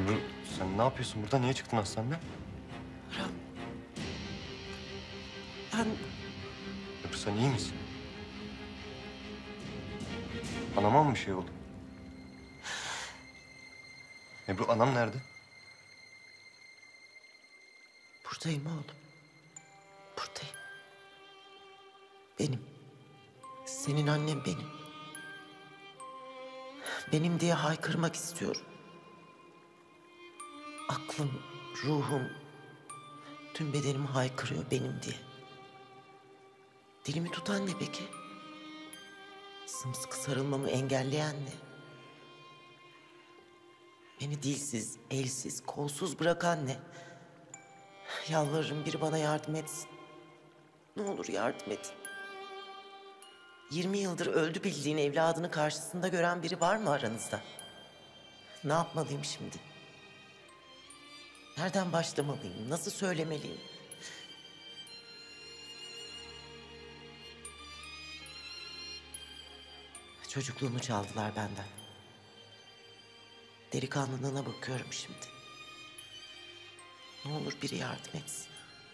Ebru sen ne yapıyorsun burada? Niye çıktın hastaneden? Orhan, ben Ebru sen iyi misin? Anama mı bir şey oldu? Ebru anam nerede? buradayım oğlum. Buradayım. Benim. Senin annen benim. Benim diye haykırmak istiyorum. Aklım, ruhum, tüm bedenim haykırıyor benim diye. Dilimi tutan ne peki? Sımsıkı sarılmamı engelleyen ne? Beni dilsiz, elsiz, kolsuz bırakan ne? Yalvarırım biri bana yardım etsin. Ne olur yardım edin. 20 yıldır öldü bildiğin evladını karşısında gören biri var mı aranızda? Ne yapmalıyım şimdi? Nereden başlamalıyım? Nasıl söylemeliyim? Çocukluğumu çaldılar benden. Delikanlılığına bakıyorum şimdi. Ne olur biri yardım etsin.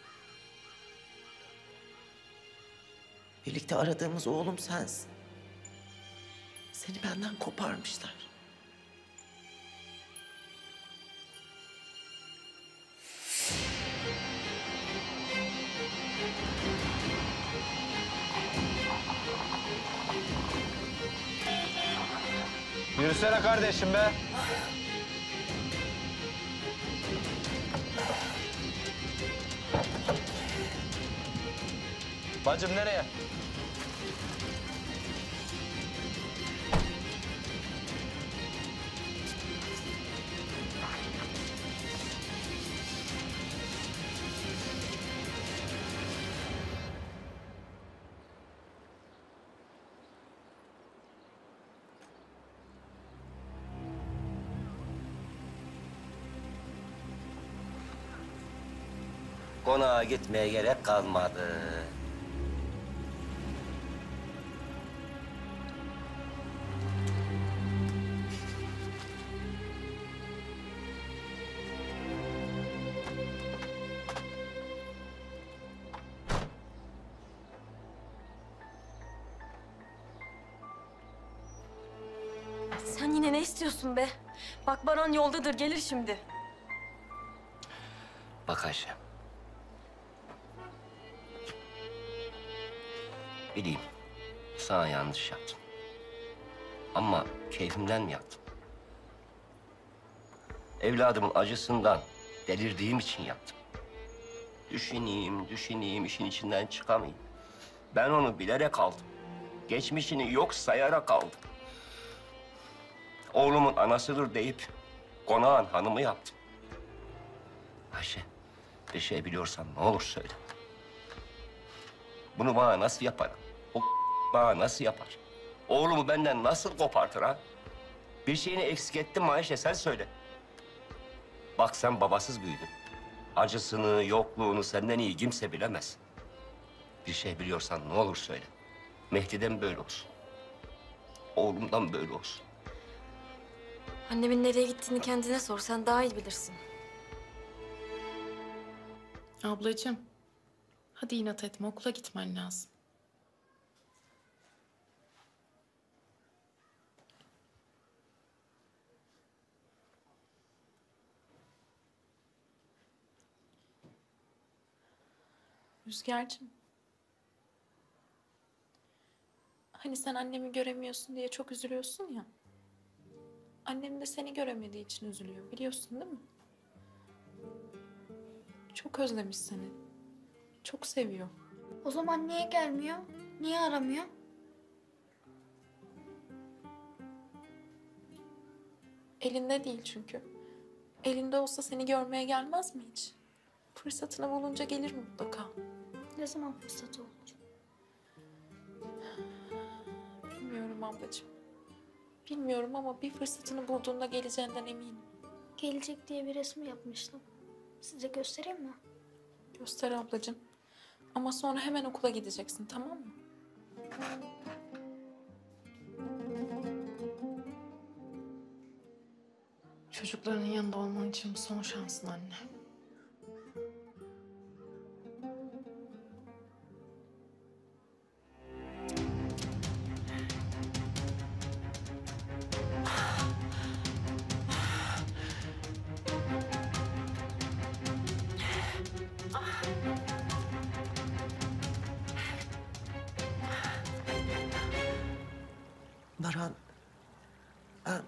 Birlikte aradığımız oğlum sensin. Seni benden koparmışlar. Yürüsene kardeşim be. Bacım nereye? Konağa gitmeye gerek kalmadı. Sen yine ne istiyorsun be? Bak Baran yoldadır, gelir şimdi. Bak Ayşe. Bileyim, sana yanlış yaptım. Ama keyfimden mi yaptım? Evladımın acısından delirdiğim için yaptım. Düşüneyim, işin içinden çıkamayayım. Ben onu bilerek aldım. Geçmişini yok sayarak aldım. Oğlumun anasıdır deyip konağın hanımı yaptım. Ayşe, bir şey biliyorsan ne olur söyle. Bunu bana nasıl yapar? O bana nasıl yapar? Oğlumu benden nasıl kopartır ha? Bir şeyini eksik ettin mi Ayşe sen söyle. Bak sen babasız büyüdün. Acısını, yokluğunu senden iyi kimse bilemez. Bir şey biliyorsan ne olur söyle. Mehdi'den böyle olsun. Oğlumdan böyle olsun. Annemin nereye gittiğini kendine sor, sen daha iyi bilirsin. Ablacığım, hadi inat etme, okula gitmen lazım. Rüzgar'cığım. Hani sen annemi göremiyorsun diye çok üzülüyorsun ya. Annem de seni göremediği için üzülüyor, biliyorsun değil mi? Çok özlemiş seni. Çok seviyor. O zaman niye gelmiyor? Niye aramıyor? Elinde değil çünkü. Elinde olsa seni görmeye gelmez mi hiç? Fırsatını bulunca gelir mutlaka. Ne zaman fırsatı olacak? Bilmiyorum ablacığım. Bilmiyorum ama bir fırsatını bulduğunda geleceğinden eminim. Gelecek diye bir resmi yapmıştım. Size göstereyim mi? Göster ablacığım. Ama sonra hemen okula gideceksin, tamam mı? Çocuklarının yanında olman için bu son şansın anne. Baran, ben...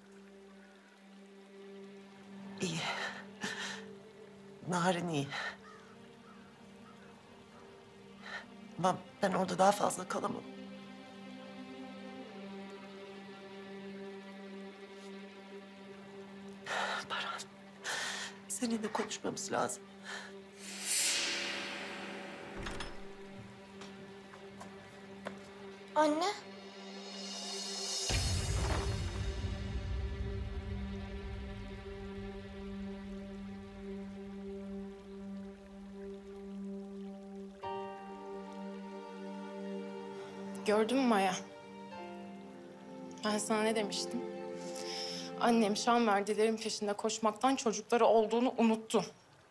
iyi. Narin iyi. Ama ben orada daha fazla kalamam. Baran, seninle konuşmamız lazım. Anne. Gördün mü Maya? Ben sana ne demiştim? Annem şan verdilerin peşinde koşmaktan çocukları olduğunu unuttu.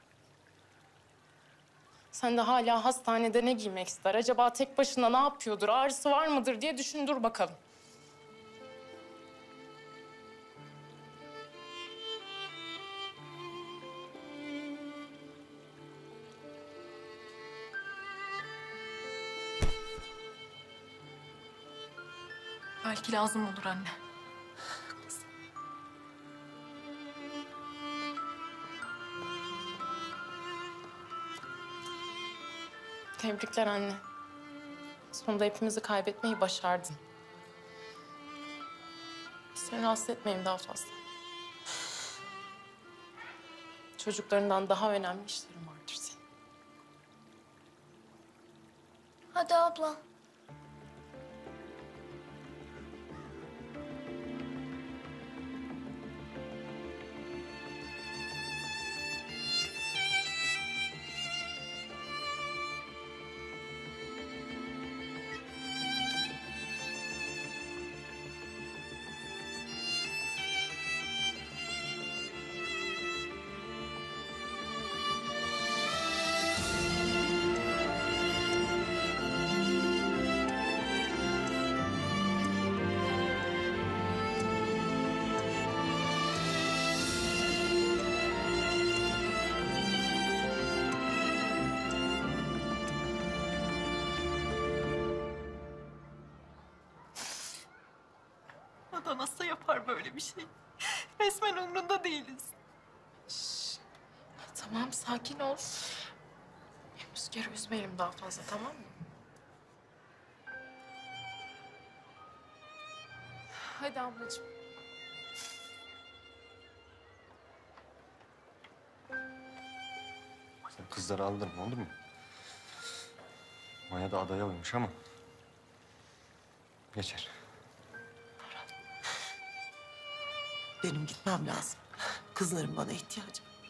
Sen de hala hastanede ne giymek ister? Acaba tek başına ne yapıyordur? Ağrısı var mıdır diye düşündür bakalım. Belki lazım olur anne. Tebrikler anne. Sonunda hepimizi kaybetmeyi başardın. Seni rahatsız etmeyeyim daha fazla. Çocuklarından daha önemli işlerim vardır senin. Hadi abla. Ada nasıl yapar böyle bir şey? Resmen umrunda değiliz. Şşş. Tamam, sakin ol. Rüzgar'ı üzmeyelim daha fazla, tamam mı? Hadi ablacığım. Sen kızları aldırma, olur mu? Maya da adaya uymuş ama... geçer. Benim gitmem lazım. Kızların bana ihtiyacı var.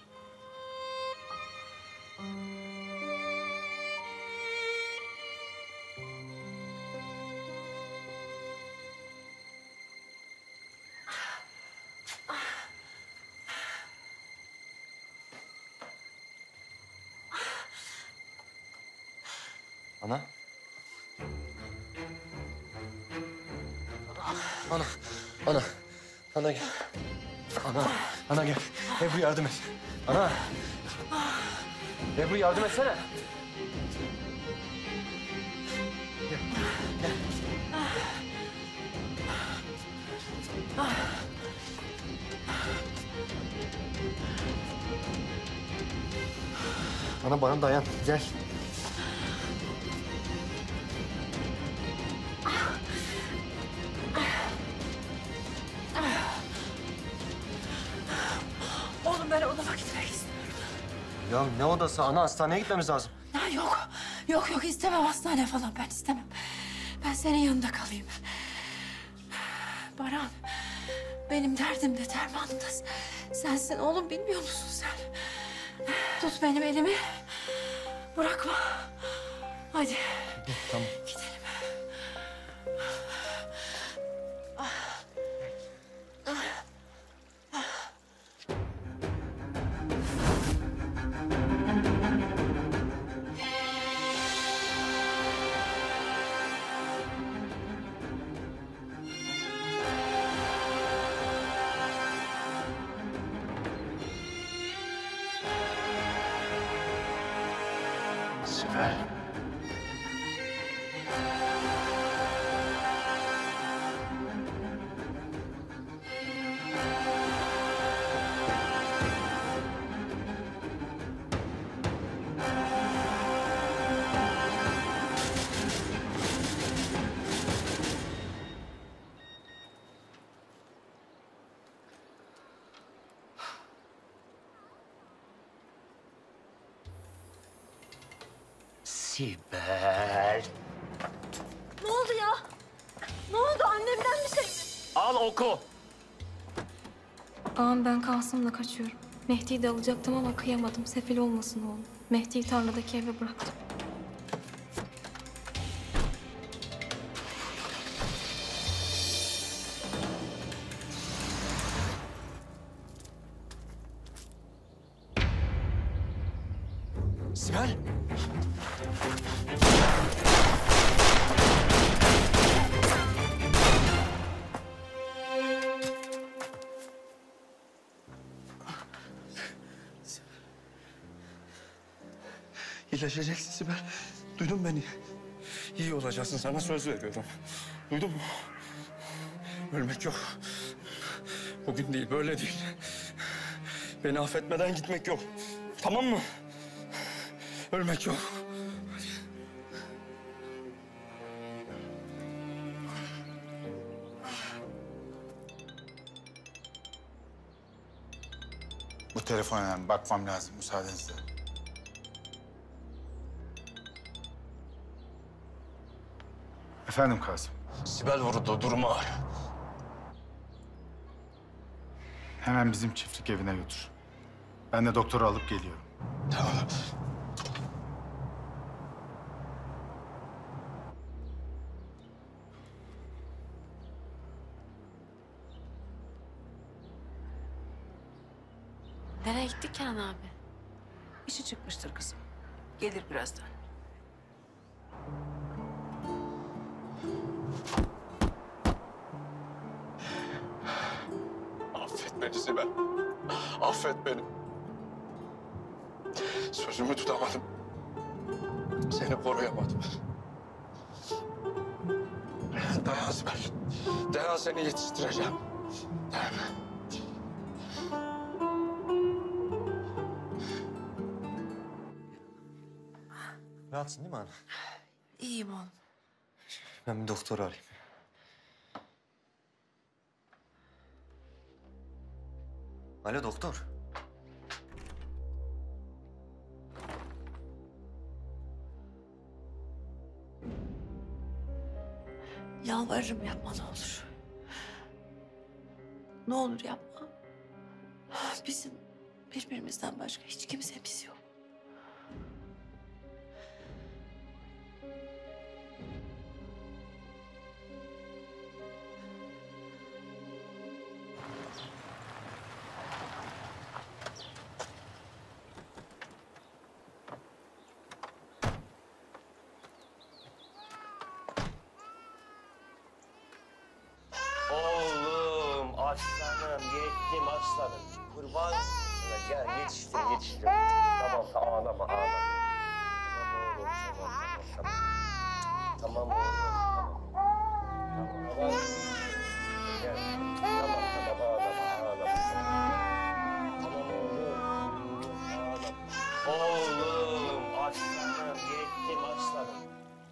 Ana. Ana. Ana. Ana gel. Ana. Ana gel. Ebru yardım et. Ana. Ebru yardım etsene. Gel. Gel. Ana bana dayan. Gel. Oğlum ben odama gitmek istiyorum. Ya ne odası? Ana hastaneye gitmemiz lazım. Ha, yok. Yok istemem hastane falan ben istemem. Ben senin yanında kalayım. Baran, benim derdim de dermanım da sensin oğlum, bilmiyor musun sen? Tut benim elimi. Bırakma. Hadi. Tamam. Gidelim. Sibel. Sibel. Ne oldu ya? Ne oldu? Annemden bir şey mi? Al oku. Ağam ben Kasım'la kaçıyorum. Mehdi'yi de alacaktım ama kıyamadım. Sefil olmasın oğlum. Mehdi'yi tarladaki eve bıraktım. Sibel. İyileşeceksin Sibel. Duydun beni. İyi olacaksın. Sana söz veriyorum. Duydun mu? Ölmek yok. Bugün değil, böyle değil. Beni affetmeden gitmek yok. Tamam mı? Ölmek yok. Bu telefon önemli. Bakmam lazım müsaadenizle. Efendim Kasım. Sibel vuruldu. Durumu ağır. Hemen bizim çiftlik evine götür. Ben de doktoru alıp geliyorum. Tamam. Nereye gitti Kenan abi? İşi çıkmıştır kızım. Gelir birazdan. Affet beni Sibel. Affet beni. Sözümü tutamadım. Seni koruyamadım. Dayan Sibel. Dayan, seni yetiştireceğim. Dayan. Rahatsın değil mi ana? İyiyim oğlum. Ben bir doktor arayayım. Alo doktor. Yalvarırım yapma ne olur. Ne olur yapma. Bizim birbirimizden başka hiç kimsemiz yok. Oğlum, aslanım, yettim aslanım. Kurban sana. Gel, yetiştim, yetiştim. Tamam, ağlama, ağlama. Tamam oğlum, tamam. Tamam oğlum, tamam. Tamam, gel. Tamam, ağlama. Tamam oğlum, ağlama. Oğlum, aslanım, yettim aslanım.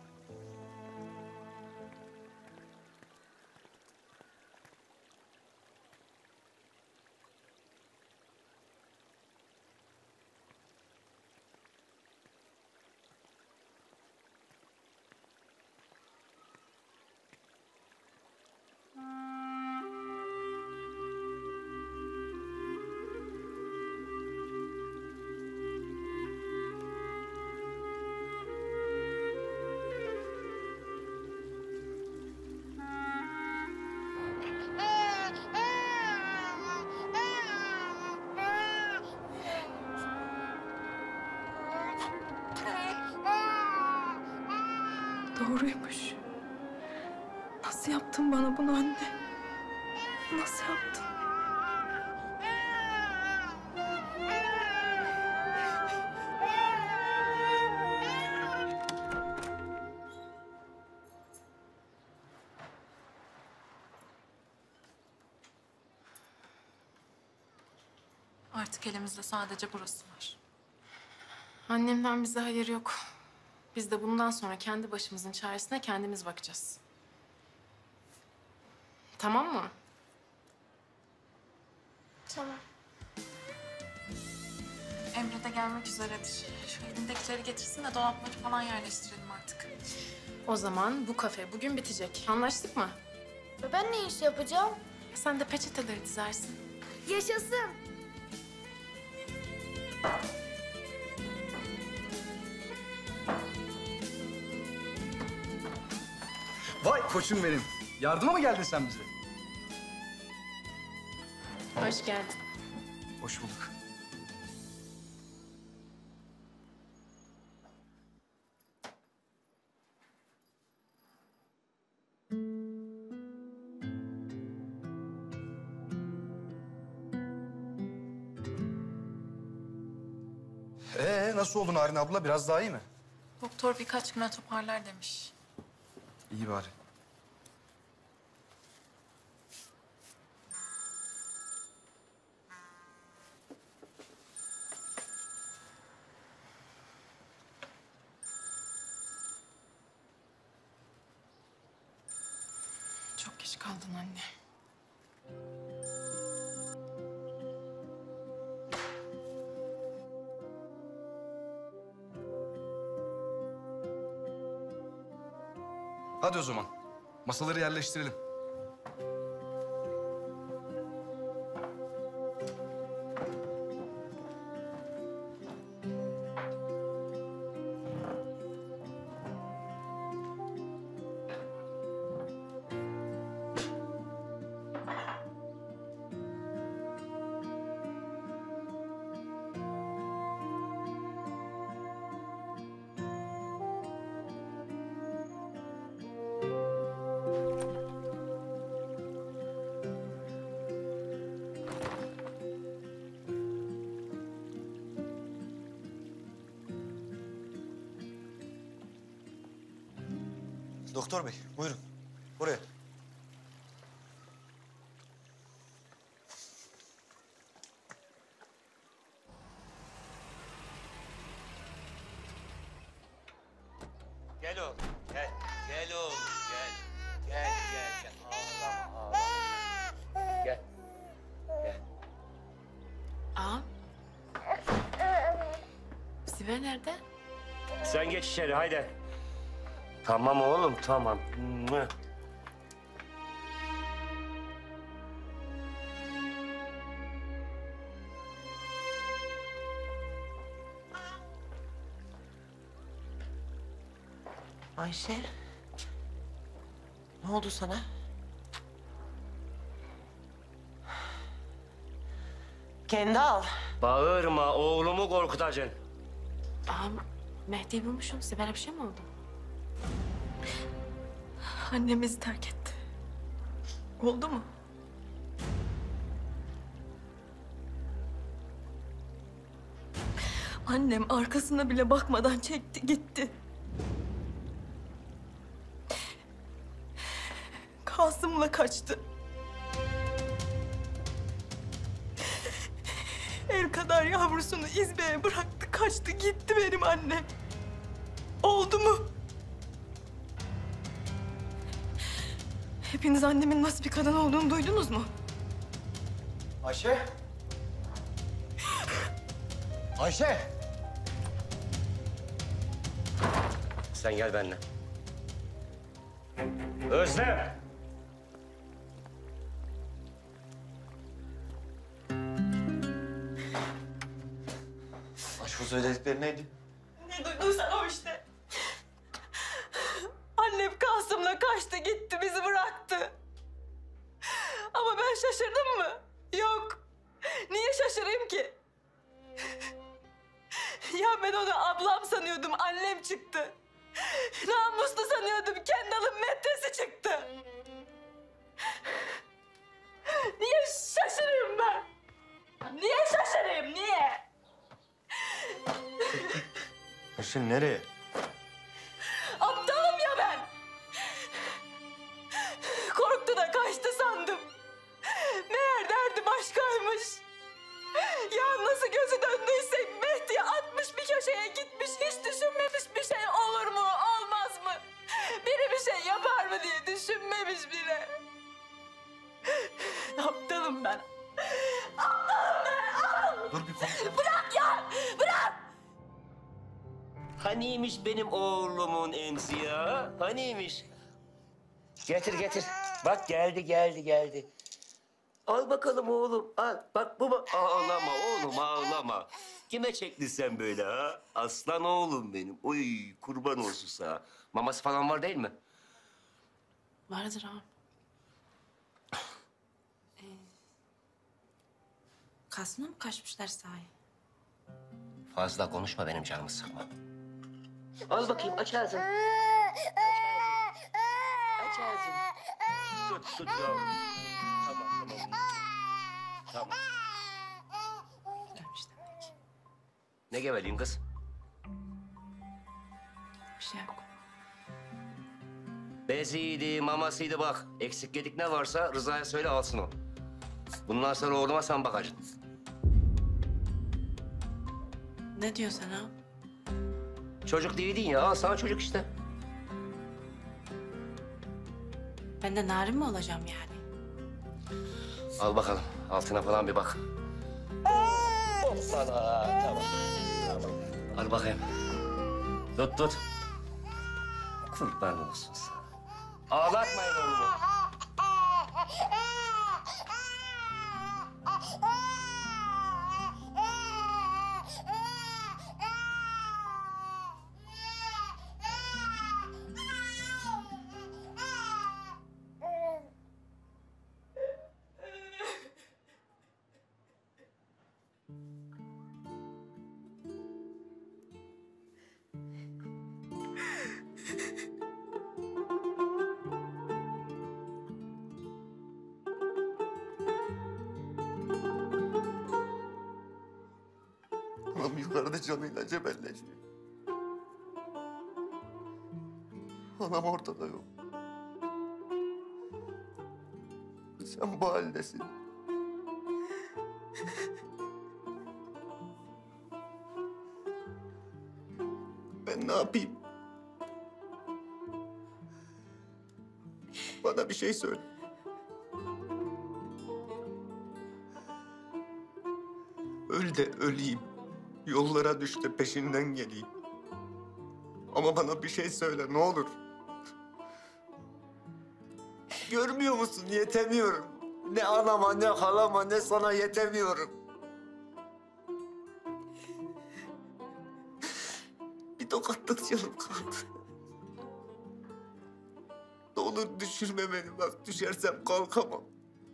Doğruymuş. Nasıl yaptın bana bunu anne? Nasıl yaptın? Artık elimizde sadece burası var. Annemden bize hayır yok. Biz de bundan sonra kendi başımızın çaresine kendimiz bakacağız. Tamam mı? Tamam. Emre de gelmek üzeredir. Şu elindekileri getirsin de dolapları falan yerleştirelim artık. O zaman bu kafe bugün bitecek. Anlaştık mı? Ben ne iş yapacağım? Sen de peçeteleri dizersin. Yaşasın. Vay koçum benim. Yardıma mı geldin sen bize? Hoş geldin. Hoş bulduk. Nasıl oldu Narin abla? Biraz daha iyi mi? Doktor birkaç güne toparlar demiş. İyi bari. Çok geç kaldın anne. Hadi o zaman. Masaları yerleştirelim. Doktor bey, buyurun. Buraya. Gel oğlum, gel. Gel oğlum, gel. Gel. Ağlama. Gel. Ağam. Sibel nerede? Sen geç içeri, haydi. Tamam oğlum, tamam. Ayşe. Ne oldu sana? Kendal. Bağırma, oğlumu korkutacaksın. Ağam, Mehdi'yi bulmuşum. Sibel'e bir şey mi oldu? Annemizi terk etti. Oldu mu? Annem arkasına bile bakmadan çekti gitti. Kasım'la kaçtı. El kadar yavrusunu İzmir'e bıraktı, kaçtı gitti benim annem. Oldu mu? Hepiniz annemin nasıl bir kadın olduğunu duydunuz mu? Ayşe. Ayşe. Sen gel benimle. Özlem! Aşkın söyledikleri neydi? Ne duydun sen o işte? Annem Kasım'la kaçtı gitti, bizi bıraktı. Ama ben şaşırdım mı? Yok. Niye şaşırayım ki? Ya ben onu ablam sanıyordum, annem çıktı. Namuslu sanıyordum, Kendal'ın metresi çıktı. Niye şaşırayım ben? Niye şaşırayım, niye? Ayşe nereye? Aptalım ya ben. Korktu da kaçtı sandım. Meğer derdi başkaymış. Ya gözü döndüyse Mehdi atmış bir köşeye gitmiş. Hiç düşünmemiş bir şey olur mu, olmaz mı? Biri bir şey yapar mı diye düşünmemiş bile. Aptalım ben. Aptalım ben. Dur bir konuşalım. Bırak ya, bırak. Haniymiş benim oğlumun emzi ya? Haniymiş? Getir getir. Bak geldi. Al bakalım oğlum, al. Bak bu ağlama oğlum, ağlama. Kime çektin sen böyle ha? Aslan oğlum benim. Oy kurban olsun sana. Maması falan var değil mi? Vardır ağam. Kasına mı kaçmışlar sahi? Fazla konuşma, benim canımı sıkma. Al bakayım, aç ağzını. Aç ağzını. Tut yavrum. Tamam. Tamam. Ölmüş demek. Ne geveleyim kız? Bir şey yok. Beziydi, mamasıydı bak. Eksik yedik ne varsa Rıza'ya söyle alsın o. Bundan sonra oğluma sen bakacaksın. Ne diyorsun ağam? Çocuk değildin ya, al sana çocuk işte. Ben de narin mi olacağım yani? Al bakalım, altına falan bir bak. Hoppala, tamam. Al bakayım. Tut. Kurban olsun sana. Ağlatmayın oğlumu. Anam yukarıda canıyla cebelleşiyor. Anam ortada yok. Sen bu haldesin. Ben ne yapayım? Bana bir şey söyle. Öl de öleyim. Yollara düş de peşinden geleyim. Ama bana bir şey söyle ne olur. Görmüyor musun? Yetemiyorum. Ne anama, ne halama, ne sana yetemiyorum. Bir tokatlık canım kaldı. Ne olur düşürme beni. Bak düşersem kalkamam.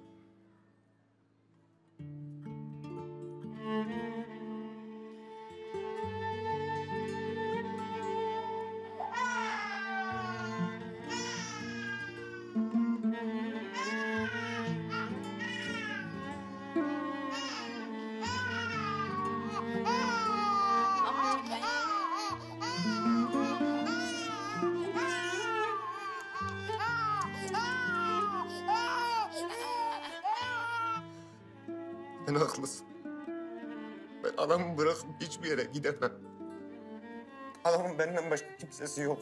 Sen haklısın. Ben anamı bırakıp hiçbir yere gidemem. Anamın benden başka kimsesi yok.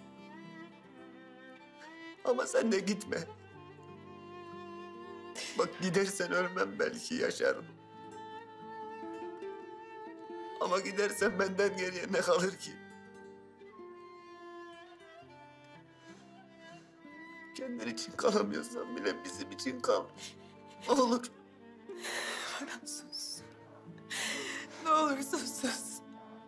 Ama sen de gitme. Bak gidersen ölmem, belki yaşarım. Ama gidersen benden geriye ne kalır ki? Kendin için kalamıyorsan bile bizim için kal. Ne olur. Baran sus. Ne olursun sus.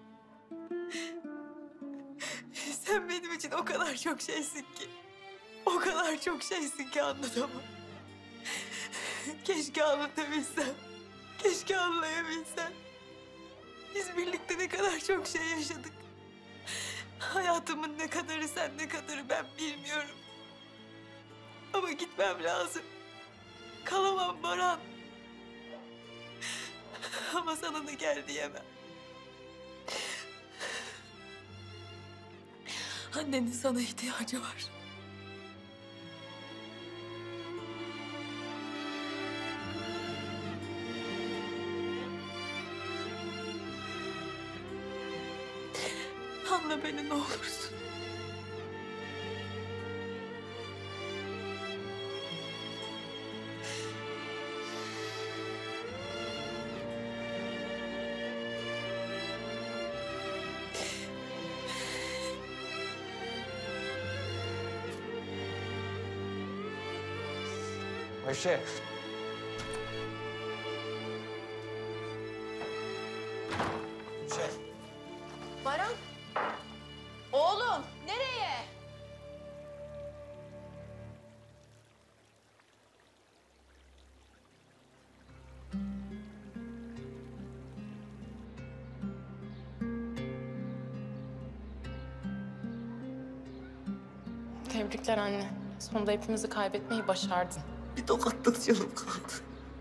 Sen benim için o kadar çok şeysin ki. O kadar çok şeysin ki anlatamam. Keşke anlatabilsem. Keşke anlayabilsem. Biz birlikte ne kadar çok şey yaşadık. Hayatımın ne kadarı sen, ne kadarı ben bilmiyorum. Ama gitmem lazım. Kalamam Baran. Ama sana da gel diyemem. Annenin sana ihtiyacı var. Anla beni ne olursun. Ayşe. Baran. Oğlum nereye? Tebrikler anne. Sonunda hepimizi kaybetmeyi başardın. Bir tokatlık canım kaldı.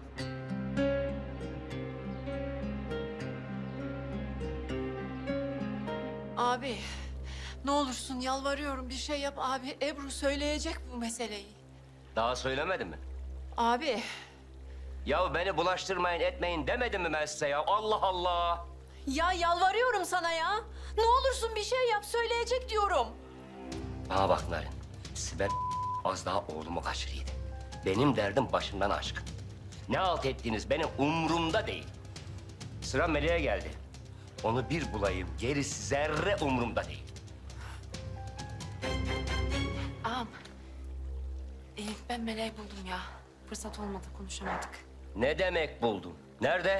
Abi ne olursun yalvarıyorum bir şey yap abi. Ebru söyleyecek bu meseleyi. Daha söylemedin mi? Abi Ya beni bulaştırmayın etmeyin demedim mi ben size ya? Allah Allah! ya yalvarıyorum sana ya. Ne olursun bir şey yap söyleyecek diyorum. Bana bak Narin, Sibel az daha oğlumu kaçırıydı. Benim derdim başımdan aşkın. Ne halt ettiğiniz benim umurumda değil. Sıra Melih'e geldi. Onu bir bulayım, gerisi zerre umurumda değil. Ağam. Ben Meleği buldum ya. Fırsat olmadı, konuşamadık. Ne demek buldun? Nerede?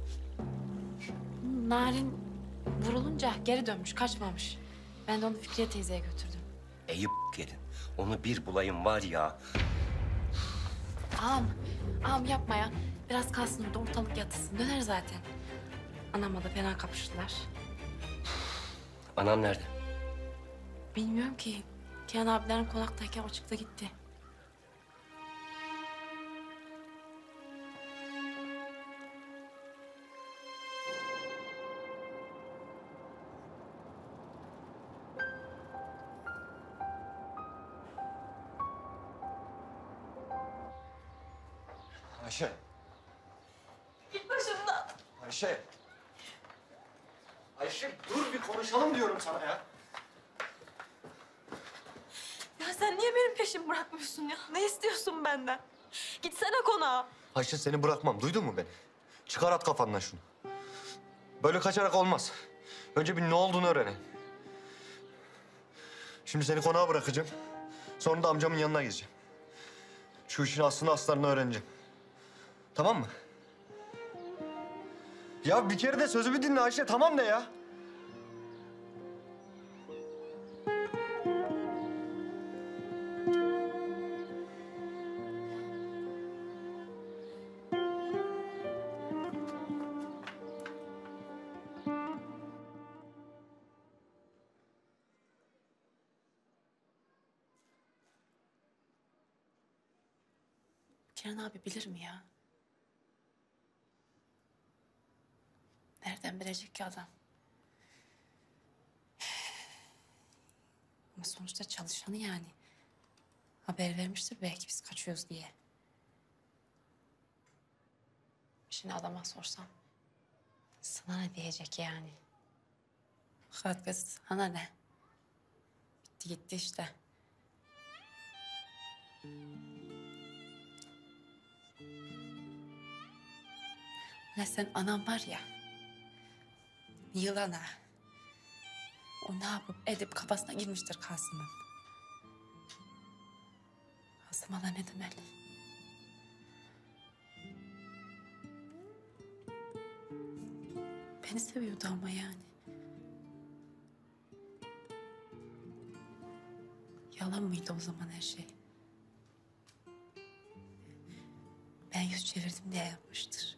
Narin vurulunca geri dönmüş, kaçmamış. Ben de onu Fikriye teyzeye götürdüm. Eyüp gelin. Onu bir bulayım var ya. Ağam yapma ya. Biraz kalsın orada, ortalık yatışsın. Döner zaten. Anamla da fena kapıştılar. Anam nerede? Bilmiyorum ki. Kenan abilerin konaktayken o çıktı gitti. Ayşe. Git başımdan. Ayşe. Ayşe dur bir konuşalım diyorum sana ya. Ya sen niye benim peşimi bırakmıyorsun ya? Ne istiyorsun benden? Gitsene konağa. Ayşe seni bırakmam. Duydun mu beni? Çıkar at kafandan şunu. Böyle kaçarak olmaz. Önce bir ne olduğunu öğrenelim. Şimdi seni konağa bırakacağım. Sonra da amcamın yanına gideceğim. Şu işin aslını aslarını öğreneceğim. Tamam mı? Ya bir kere de sözümü dinle Ayşe. Tamam de ya. Kenan abi bilir mi ya? Nereden bilecek ki adam? Ama sonuçta çalışanı yani. Haber vermiştir belki biz kaçıyoruz diye. Şimdi adama sorsam sana ne diyecek yani? Fakat kız sana ne? Bitti gitti işte. Ne sen anam var ya, yılana. O ne yapıp edip kafasına girmiştir Kasım'ın. Kasım ana ne demeli? Beni seviyordu ama yani. Yalan mıydı o zaman her şey? Ben yüz çevirdim diye yapmıştır.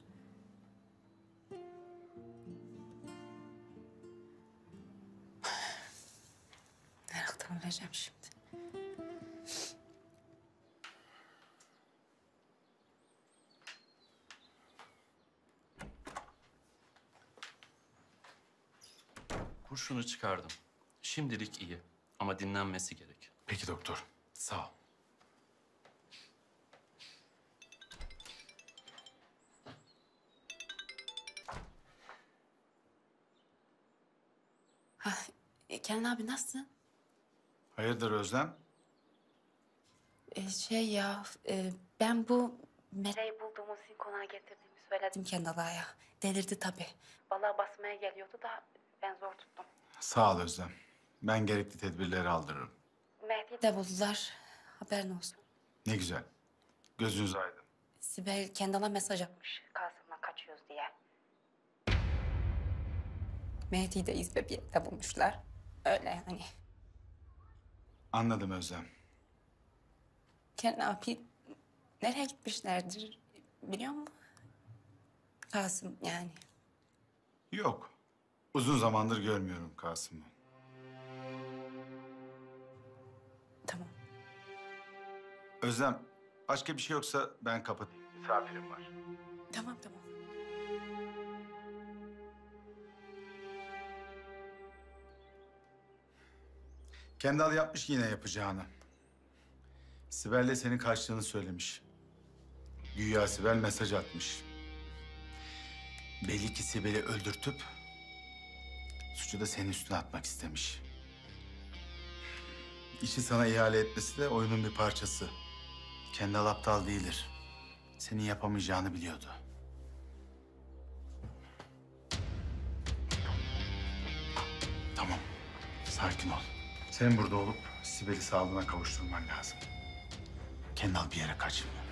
Meraktan öleceğim şimdi. Kurşunu çıkardım. Şimdilik iyi ama dinlenmesi gerek. Peki doktor. Sağ ol. Kenan abi nasılsın? Hayırdır Özlem? Ben bu Mera'yı bulduğumuz için konağa getirdiğimi söyledim Kendal'a. Delirdi tabii. Vallahi basmaya geliyordu da ben zor tuttum. Sağ ol Özlem. Ben gerekli tedbirleri aldırırım. Mehdi'yi de buldular. Haberin olsun. Ne güzel. Gözünüz aydın. Sibel Kendal'a mesaj atmış. Kasım'la kaçıyoruz diye. Mehdi'yi de İzbe bir yerde bulmuşlar. Öyle yani. Anladım Özlem. Kenan abi nereye gitmişlerdir biliyor musun? Kasım yani. Yok. Uzun zamandır görmüyorum Kasım'ı. Tamam. Özlem, başka bir şey yoksa ben kapat. Misafirim var. Tamam. Kendal yapmış yine yapacağını. Sibel'le senin kaçtığını söylemiş. Güya Sibel mesaj atmış. Belli ki Sibel'i öldürtüp suçu da senin üstüne atmak istemiş. İşi sana ihale etmesi de oyunun bir parçası. Kendal aptal değildir. Senin yapamayacağını biliyordu. Tamam, sakin ol. Sen burada olup Sibel'i sağlığına kavuşturman lazım. Kendal bir yere kaçmıyor.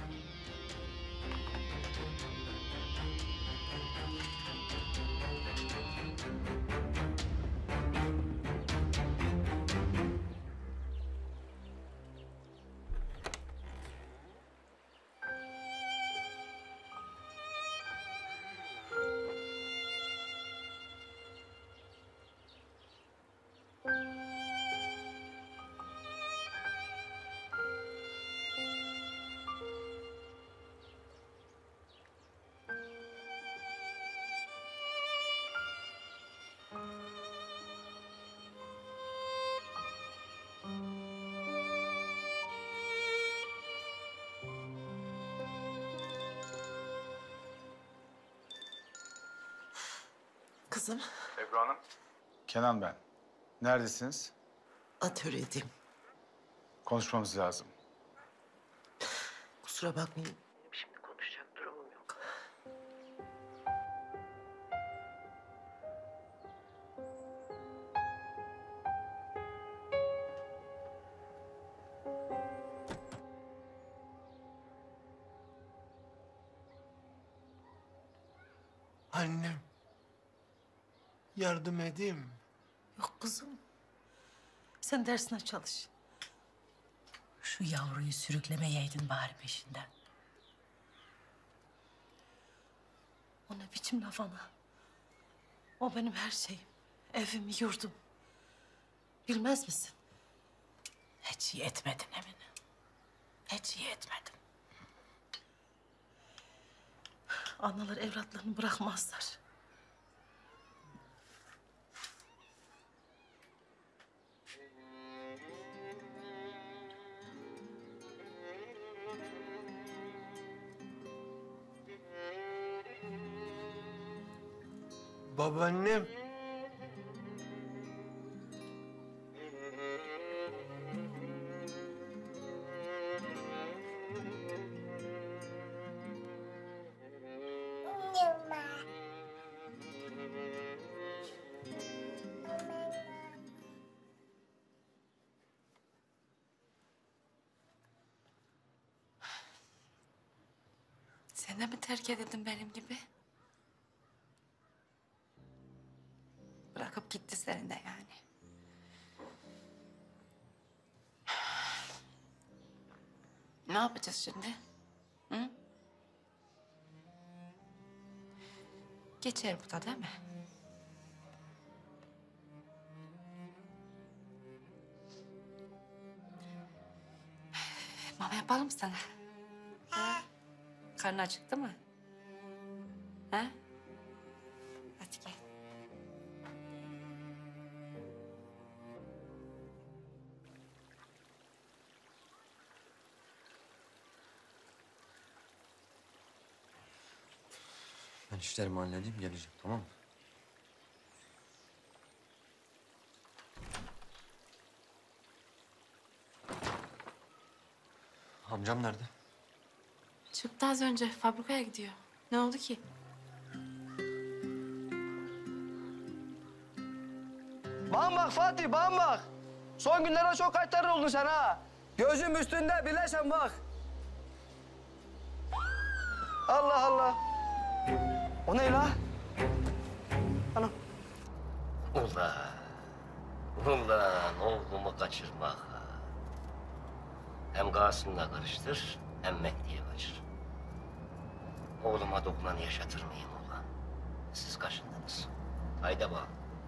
Kızım. Ebru Hanım. Kenan ben. Neredesiniz? Atölyedeyim. Konuşmamız lazım. Kusura bakmayın. Şimdi konuşacak durumum yok. Annem. Yardım edeyim mi? Yok kızım. Sen dersine çalış. Şu yavruyu sürüklemeyeydin bari peşinden. O ne biçim laf ana? O benim her şeyim. Evim, yurdum. Bilmez misin? Hiç iyi etmedin Emine. Hiç iyi etmedin. Analar evlatlarını bırakmazlar. Babaannem. Sen de mi terk edildin benim gibi? Bırakıp gitti seni de yani. Ne yapacağız şimdi? Hı? Geçer bu da değil mi? Mama yapalım sana. Ha? Karnın acıktı mı? Ha? Hadi gel. Ben işlerimi halledeyim geleceğim tamam mı? Amcam nerede? Çıktı az önce. Fabrikaya gidiyor. Ne oldu ki? Bana bak Fatih, bana bak. Son günlerde çok kayıtların oldun sen ha. Gözüm üstünde, bileşen bak. Allah Allah. O ne la? Anam. Ulan oğlumu kaçırmak. Hem Kasım'la karıştır, hem Mehdi'ye kaçır. Oğluma dokunan yaşatır mıyım ulan? Siz kaşındınız. Haydi bak.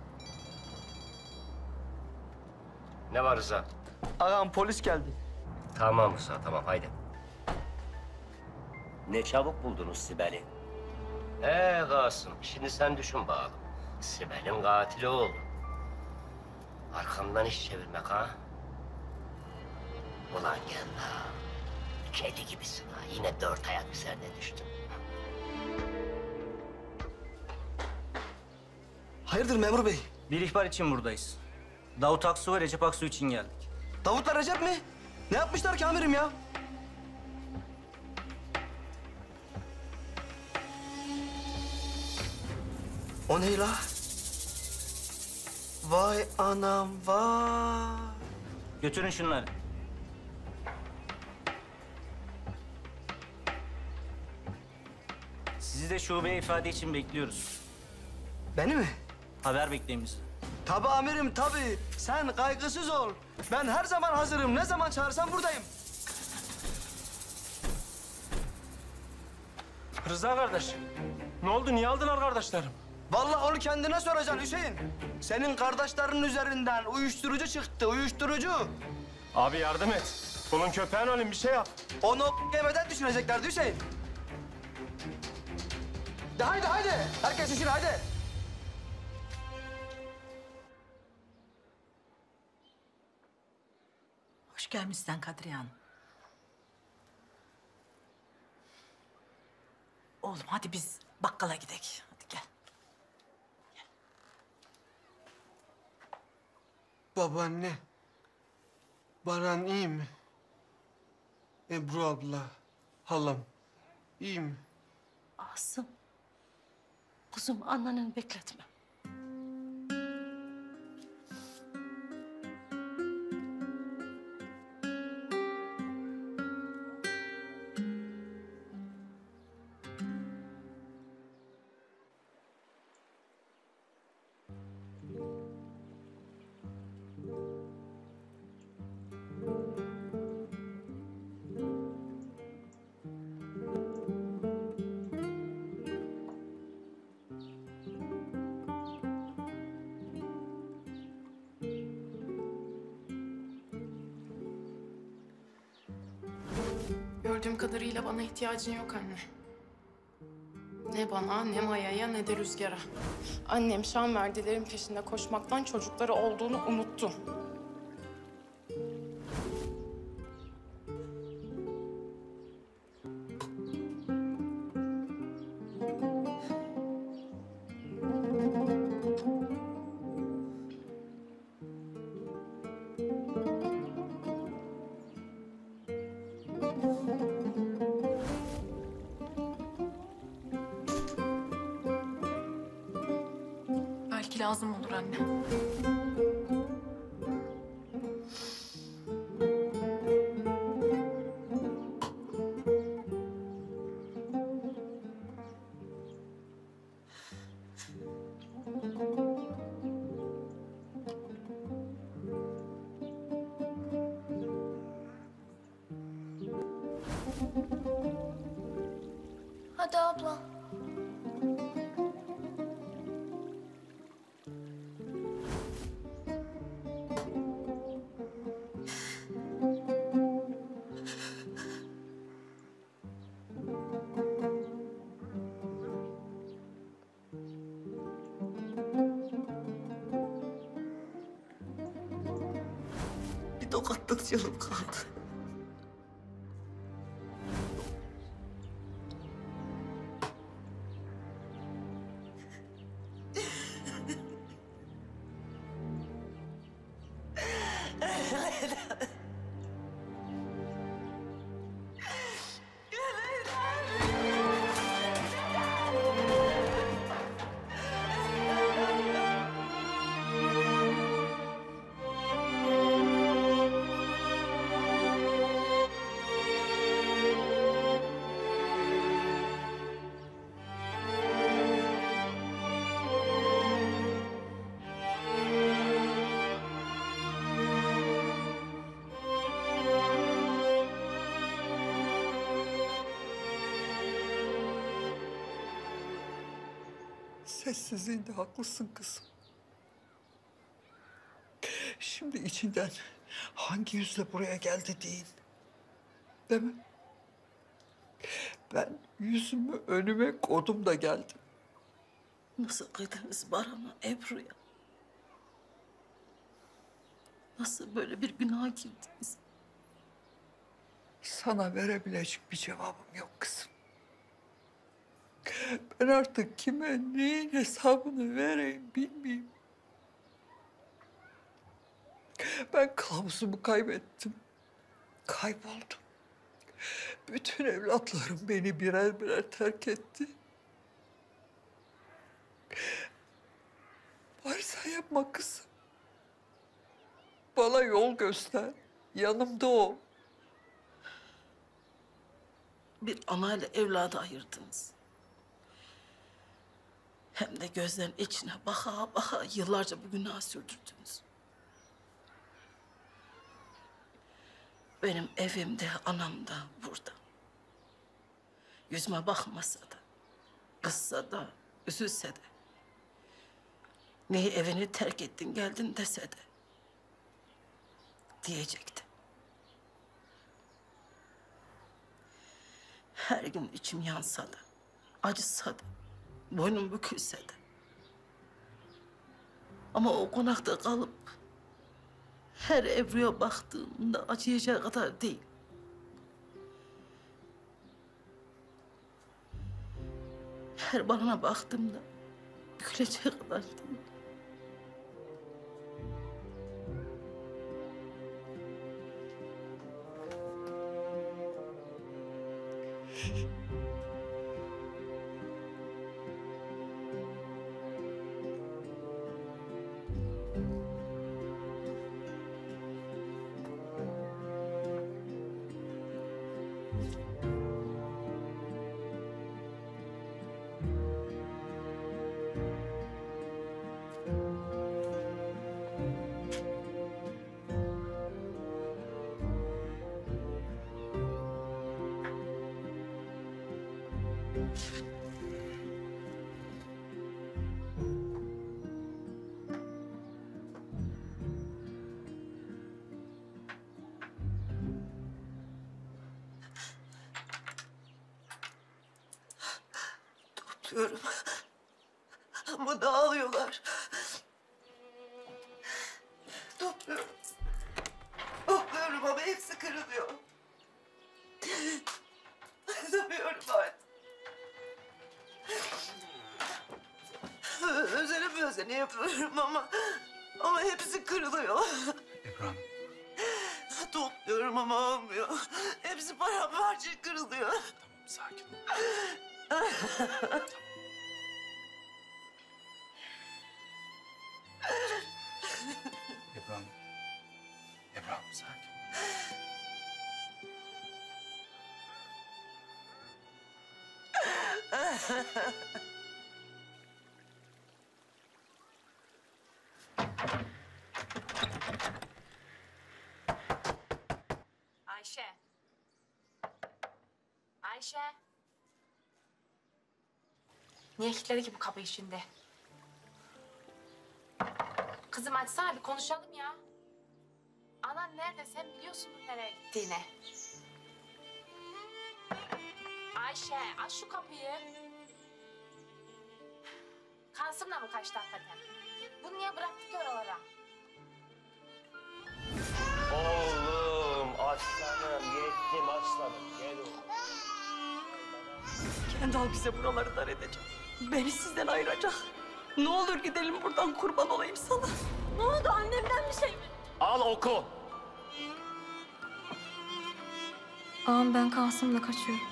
Ne var Rıza? Ağam polis geldi. Tamam Rıza, tamam haydi. Ne çabuk buldunuz Sibel'i. Kasım, şimdi sen düşün bakalım. Sibel'in katili oğlum. Arkamdan iş çevirmek ha? Ulan gel ha. Kedi gibisin ha. Yine 4 ayak üzerine düştün. Hayırdır memur bey? Bir ihbar için buradayız. Davut Aksu ve Recep Aksu için geldik. Davut'la Recep mi? Ne yapmışlar ki amirim ya? O ne la? Vay anam vay. Götürün şunları. Sizi de şubeye ifade için bekliyoruz. Beni mi? Haber bekleyin bizi. Tabii amirim tabii. Sen kaygısız ol. Ben her zaman hazırım. Ne zaman çağırsan buradayım. Rıza kardeş. Ne oldu? Niye aldılar kardeşlerim? Vallahi onu kendine soracaksın Hüseyin. Senin kardeşlerinin üzerinden uyuşturucu çıktı, uyuşturucu. Abi yardım et. Bunun köpeğin olayım bir şey yap. Onu yemeden düşüneceklerdi Hüseyin. De haydi haydi. Herkes işine haydi. Hoş gelmişsin Kadriye Hanım. Oğlum hadi biz bakkala gidelim. Hadi gel. Babaanne. Baran iyi mi? Ebru abla, halam iyi mi? Asım. Kuzum anneni bekletme. Gördüğüm kadarıyla bana ihtiyacın yok anne. Ne bana, ne Maya'ya, ne de Rüzgar'a. Annem şan verdilerin peşinde koşmaktan çocukları olduğunu unuttu. Belki lazım olur anne. Hadi abla. Bir tokatlık canım kaldı. Sessizliğinde haklısın kızım. Şimdi içinden hangi yüzle buraya geldi deyin. Değil mi? Ben yüzümü önüme koydum da geldim. Nasıl kıydınız Baran'a, Ebru'ya? Nasıl böyle bir günaha girdiniz? Sana verebilecek bir cevabım yok kızım. Ben artık kime neyin hesabını vereyim bilmeyeyim. Ben kılavuzumu kaybettim. Kayboldum. Bütün evlatlarım beni birer birer terk etti. Bari sen yapma kızım. Bana yol göster. Yanımda ol. Bir anayla evladı ayırdınız. Hem de gözlerin içine baka baka yıllarca bu günahı sürdürdünüz. Benim evimde, anam da burada. Yüzüme bakmasa da, kızsa da, üzülse de. Neyi evini terk ettin geldin dese de. Diyecekti. Her gün içim yansa da, acısa da, boynum bükülse de. Ama o konakta kalıp her Ebru'ya baktığımda acıyacağı kadar değil. Her Baran'a baktığımda büküleceği kadar değil. Topluyorum. Ama dağılıyorlar. Topluyorum. Topluyorum ama hepsi kırılıyor. Tutamıyorum artık. Özene yapıyorum ama hepsi kırılıyor. Ebru Hanım. Topluyorum ama olmuyor. Hepsi paramparça kırılıyor. Tamam, sakin ol. Ebru Hanım. Ebru Hanım, sakin ol. Ayşe. Ayşe. Niye kilitledi ki bu kapıyı şimdi? Kızım açsana bir konuşalım ya. Anan nerede? Sen biliyorsundur nereye gittiğini. Ayşe aç şu kapıyı. Kasım'la mı kaçtı hakikaten? Bunu niye bıraktık ki oralara? Oğlum, aslanım, yettim aslanım. Gel oğlum. Kendal bize buraları dar edecek. Beni sizden ayıracak. Ne olur gidelim buradan, kurban olayım sana. Ne oldu, annemden bir şey mi? Al oku. Ağam ben Kasım'la kaçıyorum.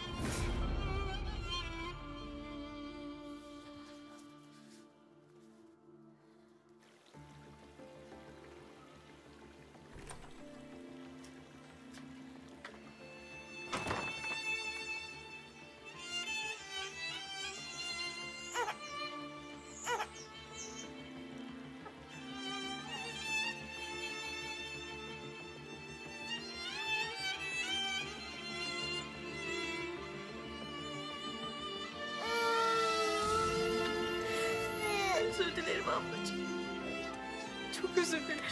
özür dilerim ablacığım. Çok özür dilerim.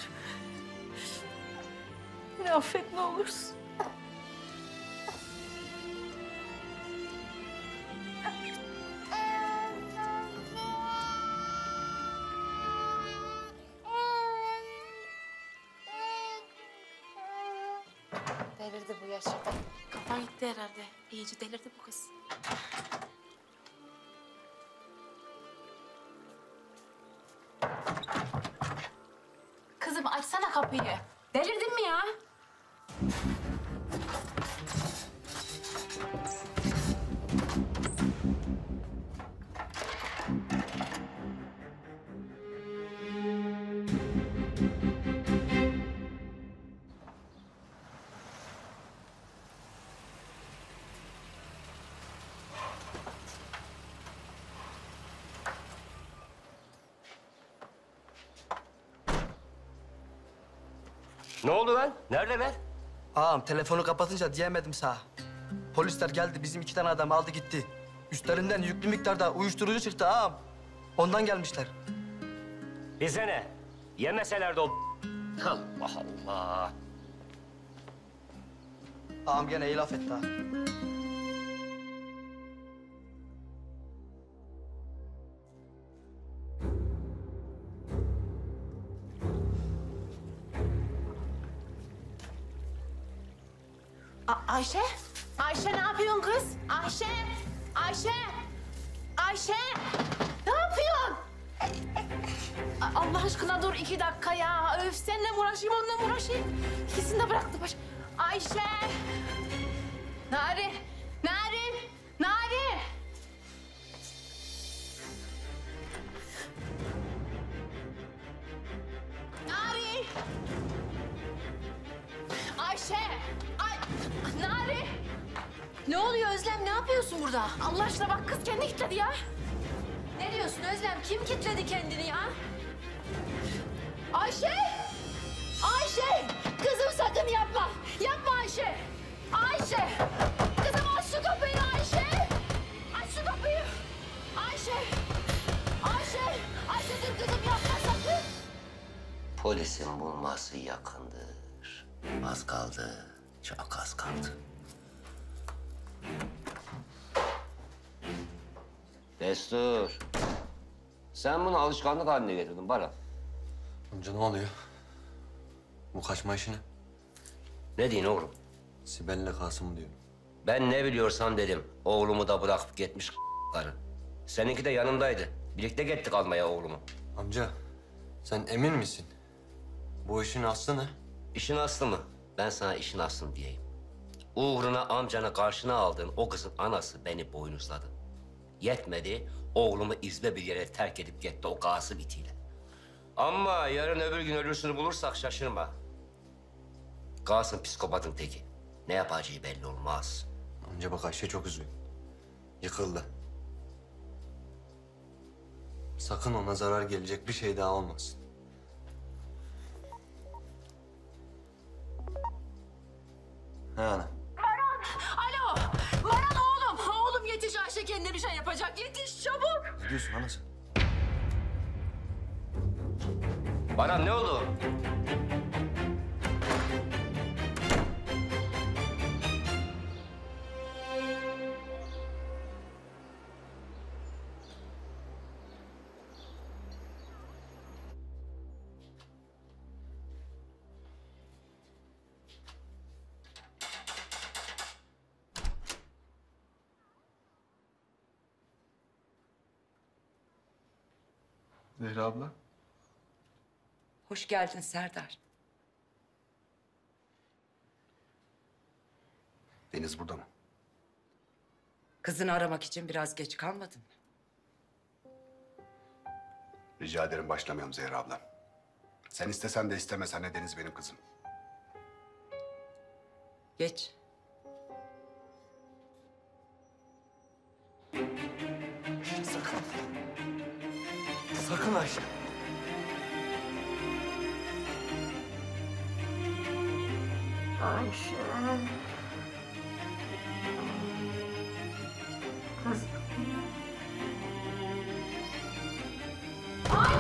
Beni affet ne olursun. Delirdi bu yaşta. Kafa gitti herhalde. İyice delirdi bu kız. Kızım açsana kapıyı. Delirdin mi ya? Ne oldu lan? Neredeler? Ağam telefonu kapatınca diyemedim sağ. Polisler geldi bizim 2 tane adam aldı gitti. Üstlerinden yüklü miktarda uyuşturucu çıktı ağam. Ondan gelmişler. Bize ne? Yemeselerdi o... Allah Allah. Ağam gene iyi laf etti ha. Ayşe? Ayşe ne yapıyorsun kız? Ayşe! Ayşe! Ayşe! Ne yapıyorsun? Allah aşkına dur 2 dakika ya. Öf seninle mi uğraşayım, onunla mı uğraşayım? İkisini de bıraktı baş. Ayşe! Narin! Narin! Narin! Narin! Ayşe! Nari! Ne oluyor Özlem? Ne yapıyorsun burada? Allah aşkına bak kız kendi kilitledi ya. Ne diyorsun Özlem? Kim kilitledi kendini ya? Ayşe! Ayşe! Kızım sakın yapma. Yapma Ayşe. Ayşe! Kızım aç şu kapıyı Ayşe. Aç şu kapıyı. Ayşe! Ayşe! Ayşe dur kızım yapma sakın. Polisin bulması yakındır. Az kaldı. Çok az kaldı. Destur. Sen bunu alışkanlık haline getirdin Baran. Amca ne oluyor? Bu kaçma işi ne? Ne diyorsun oğlum? Sibel'le Kasım diyorum. Ben ne biliyorsam dedim. Oğlumu da bırakıp gitmiş karı. Seninki de yanımdaydı. Birlikte gittik almaya oğlumu. Amca sen emin misin? Bu işin aslı ne? İşin aslı mı? Ben sana işin aslını diyeyim. Uğruna amcanı karşına aldığın o kızın anası beni boynuzladı. Yetmedi, oğlumu izbe bir yere terk edip gitti o Kasım itiyle. Ama yarın öbür gün ölüsünü bulursak şaşırma. Kasım psikopatın teki. Ne yapacağı belli olmaz. Amca bak Ayşe çok üzgün. Yıkıldı. Sakın ona zarar gelecek bir şey daha olmasın. He ana. Alo! Baran oğlum! Oğlum yetiş Ayşe kendine bir şey yapacak. Yetiş çabuk! Ne diyorsun ana sen? Baran ne oldu? Zehra abla. Hoş geldin Serdar. Deniz burada mı? Kızını aramak için biraz geç kalmadın mı? Rica ederim başlamayalım Zehra abla. Sen istesen de istemesen de Deniz benim kızım. Geç. Sakın. Sakın Ayşe. Ayşe. Kız. Ayşe!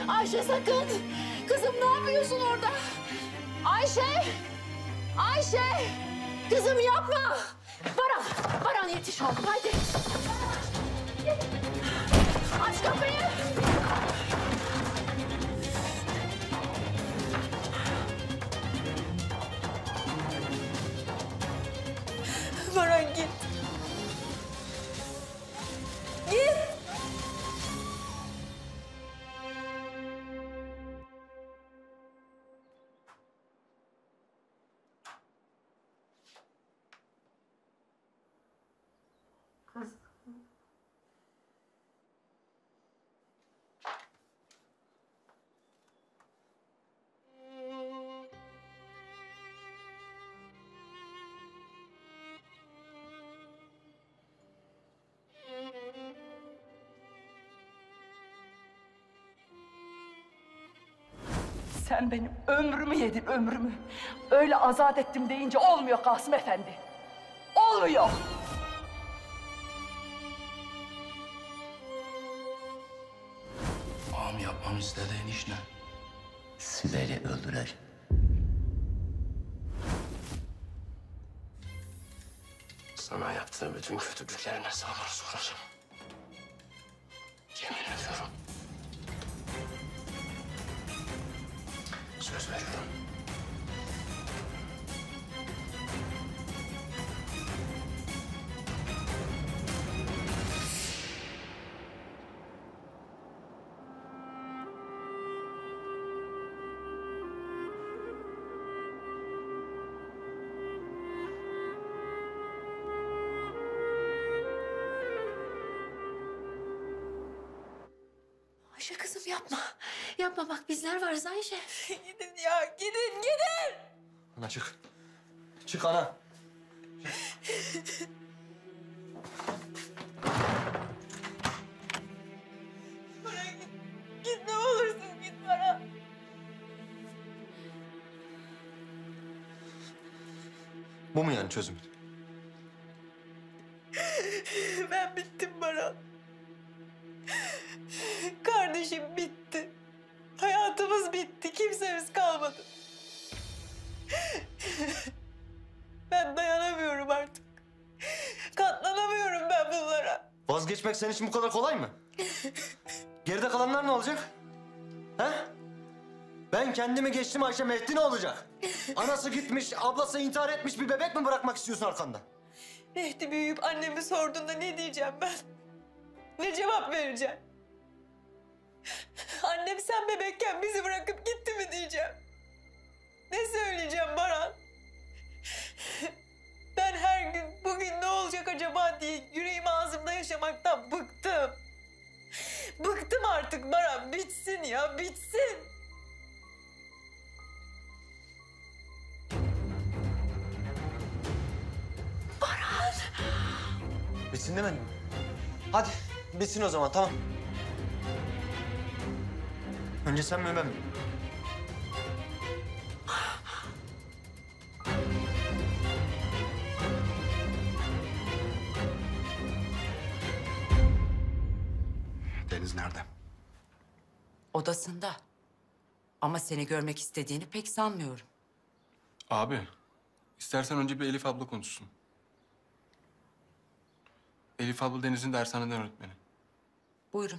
Ayşe sakın. Kızım ne yapıyorsun orada? Ayşe! Ayşe! Kızım yapma! Baran yetiş oğlum haydi. Aç kapıyı! Baran git. Git. Sen benim ömrümü yedin, ömrümü. Öyle azat ettim deyince olmuyor Kasım Efendi. Olmuyor. Ağam yapmam istediğin iş ne? Sibel'i öldürer. Sana yaptığım bütün kötülüklerin hesabını soracağım. Yemin ediyorum. Söz veriyorum. Ayşe kızım yapma. Yapma bak bizler varız Ayşe. Gidin ya gidin. Ana çık. Çık ana. Baran git. Git ne olursun git Baran. Bu mu yani çözüm? Ben bittim Baran. Kardeşim bitti. Hayatımız bitti. Kimsemiz kalmadı. Ben dayanamıyorum artık. Katlanamıyorum ben bunlara. Vazgeçmek senin için bu kadar kolay mı? Geride kalanlar ne olacak? He? Ben kendimi geçtim Ayşe, Mehdi ne olacak? Anası gitmiş, ablası intihar etmiş bir bebek mi bırakmak istiyorsun arkanda? Mehdi büyüyüp annemi sorduğunda ne diyeceğim ben? Ne cevap vereceğim? Annem sen bebekken bizi bırakıp gitti mi diyeceğim? Ne söyleyeceğim Baran? Ben her gün bugün ne olacak acaba diye yüreğim ağzımda yaşamaktan bıktım. Bıktım artık Baran. Bitsin ya, bitsin. Baran! Bitsin demedin mi? Hadi bitsin o zaman tamam. Önce sen mi ben mi? Deniz nerede? Odasında. Ama seni görmek istediğini pek sanmıyorum. Abi, istersen önce bir Elif abla konuşsun. Elif abla Deniz'in dershaneden öğretmeni. Buyurun.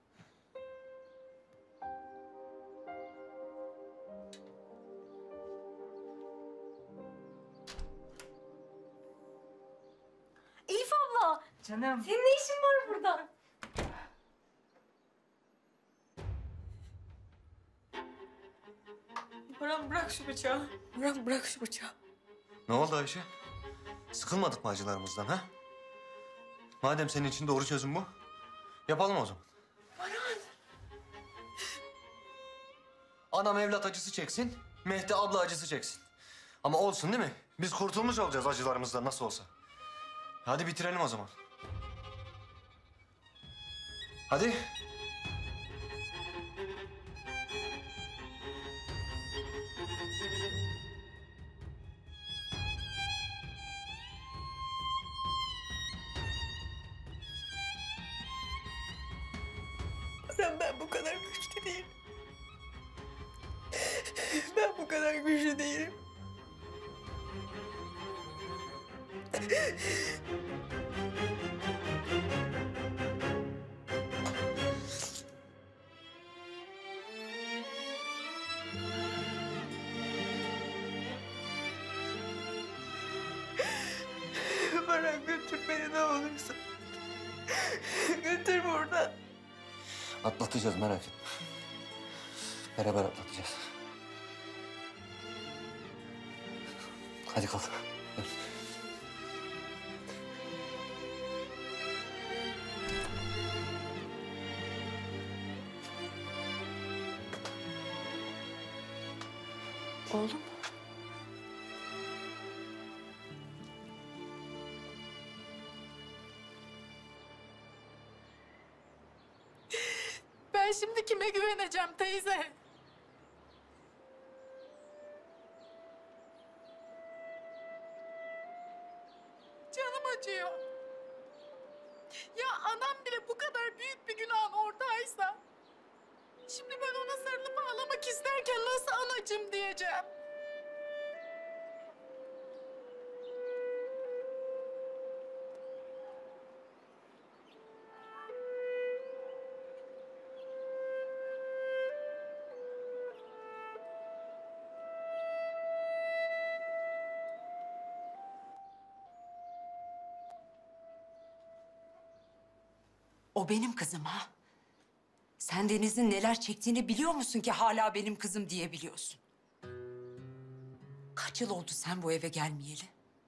Elif abla. Canım. Senin ne işin var burada? Baran bırak şu bıçağı. Bırak şu bıçağı. Ne oldu Ayşe? Sıkılmadık mı acılarımızdan ha? Madem senin için doğru çözüm bu, yapalım o zaman. Baran. Anam evlat acısı çeksin, Mehdi abla acısı çeksin. Ama olsun değil mi? Biz kurtulmuş olacağız acılarımızdan nasıl olsa. Hadi bitirelim o zaman. Hadi. Baran ben bu kadar güçlü değilim. o kadar güçlü değilim. Baran götür beni ne olursa. Götür buradan. Atlatacağız, merak etme. Beraber atlatacağız. Hadi kalk. Gel. Oğlum. Ben şimdi kime güveneceğim teyze? Canım acıyor. Ya anam bile bu kadar büyük bir günahın ortağıysa... ...şimdi ben ona sarılıp ağlamak isterken nasıl anacığım diyeceğim? O benim kızım ha. Sen Deniz'in neler çektiğini biliyor musun ki hala benim kızım diyebiliyorsun? Kaç yıl oldu sen bu eve gelmeyeli?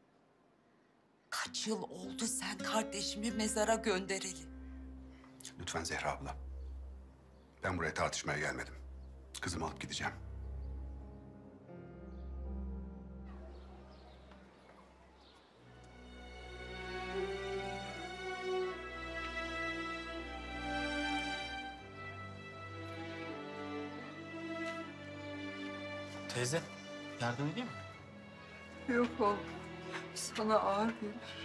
Kaç yıl oldu sen kardeşimi mezara göndereli? Lütfen Zehra abla. Ben buraya tartışmaya gelmedim. Kızımı alıp gideceğim. Teyze, yardım edeyim mi? Yok oğlum. Sana ağır gelir.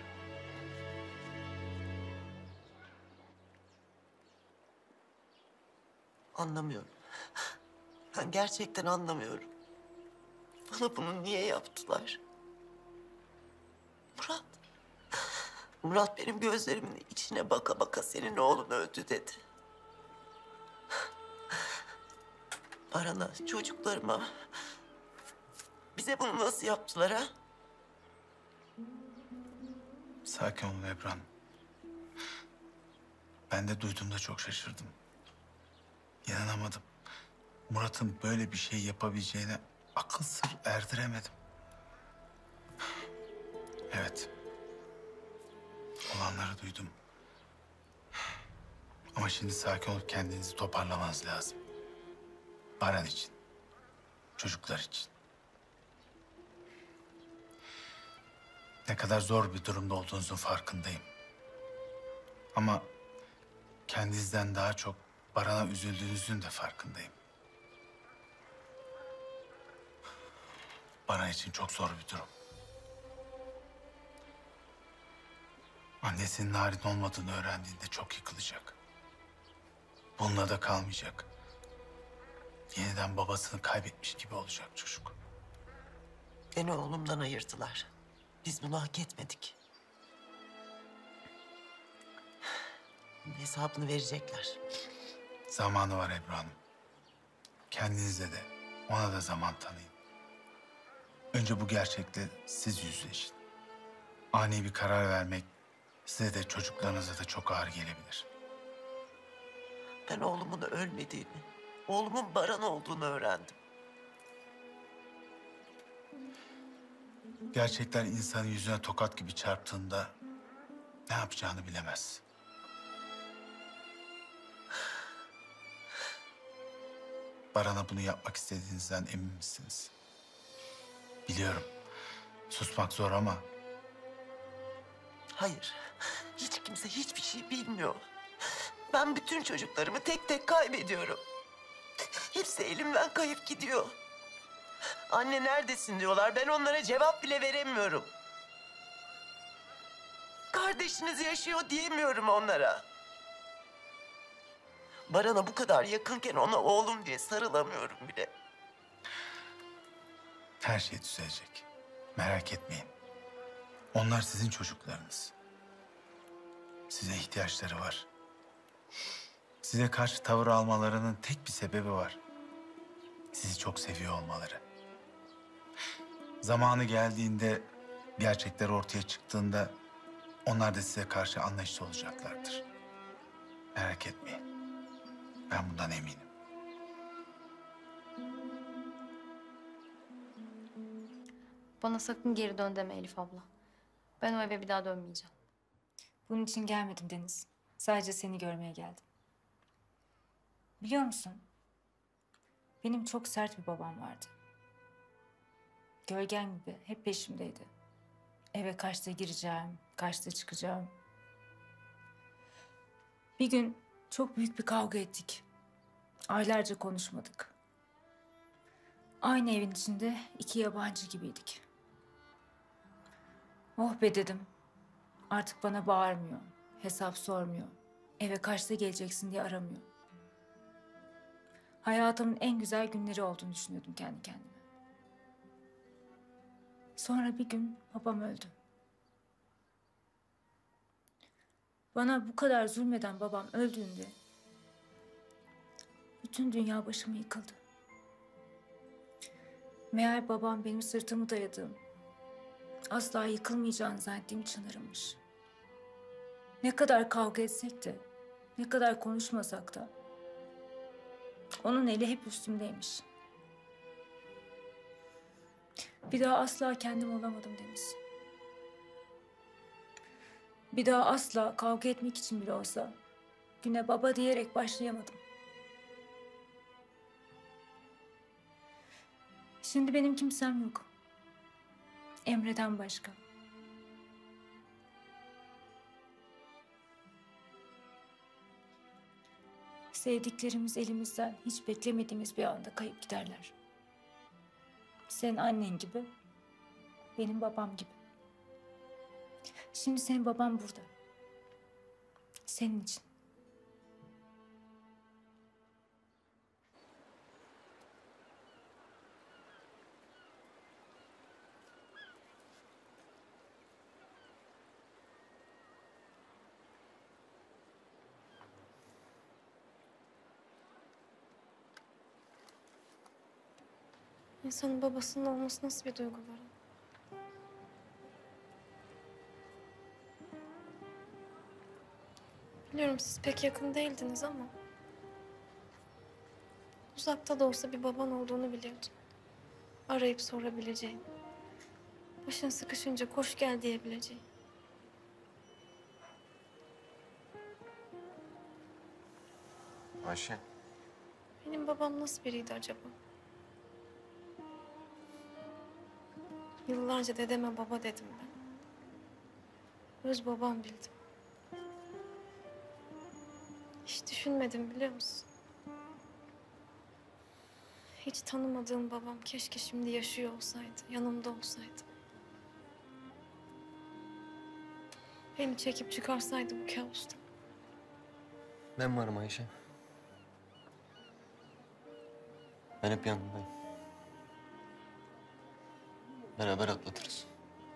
Anlamıyorum. Ben gerçekten anlamıyorum. Bana bunu niye yaptılar? Murat. Murat benim gözlerimin içine baka baka senin oğlun öldü dedi. Baran'a, çocuklarıma... Bize bunu nasıl yaptılar ha? Sakin olun Ebru. Ben de duyduğumda çok şaşırdım. İnanamadım. Murat'ın böyle bir şey yapabileceğine akıl sır erdiremedim. Evet. Olanları duydum. Ama şimdi sakin olup kendinizi toparlamanız lazım. Baran için. Çocuklar için. Ne kadar zor bir durumda olduğunuzun farkındayım. Ama kendinizden daha çok Baran'a üzüldüğünüzün de farkındayım. Baran için çok zor bir durum. Annesinin narin olmadığını öğrendiğinde çok yıkılacak. Bununla da kalmayacak. Yeniden babasını kaybetmiş gibi olacak çocuk. Beni oğlumdan ayırdılar. Biz bunu hak etmedik. Hesabını verecekler. Zamanı var Ebru Hanım. Kendinize de, ona da zaman tanıyın. Önce bu gerçekle siz yüzleşin. Ani bir karar vermek size de çocuklarınıza da çok ağır gelebilir. Ben oğlumun ölmediğini, oğlumun Baran olduğunu öğrendim. Gerçekler insanın yüzüne tokat gibi çarptığında ne yapacağını bilemez. Baran'a bunu yapmak istediğinizden emin misiniz? Biliyorum. Susmak zor ama... Hayır. Hiç kimse hiçbir şey bilmiyor. Ben bütün çocuklarımı tek tek kaybediyorum. Hepsi elimden kayıp gidiyor. Anne neredesin diyorlar. Ben onlara cevap bile veremiyorum. Kardeşiniz yaşıyor diyemiyorum onlara. Baran'a bu kadar yakınken ona oğlum diye sarılamıyorum bile. Her şey düzelecek. Merak etmeyin. Onlar sizin çocuklarınız. Size ihtiyaçları var. Size karşı tavır almalarının tek bir sebebi var. Sizi çok seviyor olmaları. Zamanı geldiğinde, gerçekler ortaya çıktığında onlar da size karşı anlayışlı olacaklardır. Merak etmeyin. Ben bundan eminim. Bana sakın geri dön deme Elif abla. Ben o eve bir daha dönmeyeceğim. Bunun için gelmedim Deniz. Sadece seni görmeye geldim. Biliyor musun? Benim çok sert bir babam vardı. Gölgen gibi hep peşimdeydi. Eve kaçta gireceğim, kaçta çıkacağım. Bir gün çok büyük bir kavga ettik. Aylarca konuşmadık. Aynı evin içinde iki yabancı gibiydik. Oh be dedim. Artık bana bağırmıyor, hesap sormuyor. Eve kaçta geleceksin diye aramıyor. Hayatımın en güzel günleri olduğunu düşünüyordum kendi kendime. Sonra bir gün babam öldü. Bana bu kadar zulmeden babam öldüğünde bütün dünya başıma yıkıldı. Meğer babam benim sırtımı dayadığım, asla yıkılmayacağını zannettiğim çınarımmış. Ne kadar kavga etsek de, ne kadar konuşmasak da onun eli hep üstümdeymiş. Bir daha asla kendim olamadım Deniz. Bir daha asla kavga etmek için bile olsa güne baba diyerek başlayamadım. Şimdi benim kimsem yok. Emre'den başka. Sevdiklerimiz elimizden hiç beklemediğimiz bir anda kayıp giderler. Senin annen gibi, benim babam gibi. Şimdi senin baban burada. Senin için. İnsanın babasının olması nasıl bir duygu var? Biliyorum siz pek yakın değildiniz ama uzakta da olsa bir baban olduğunu biliyordun. Arayıp sorabileceğin, başın sıkışınca koş gel diyebileceğin. Ayşe. Benim babam nasıl biriydi acaba? Yıllarca dedeme baba dedim ben. Öz babam bildim. Hiç düşünmedim biliyor musun? Hiç tanımadığım babam keşke şimdi yaşıyor olsaydı, yanımda olsaydı. Beni çekip çıkarsaydı bu kabustan. Ben varım Ayşe. Ben hep yanındayım. Beraber atlatırız.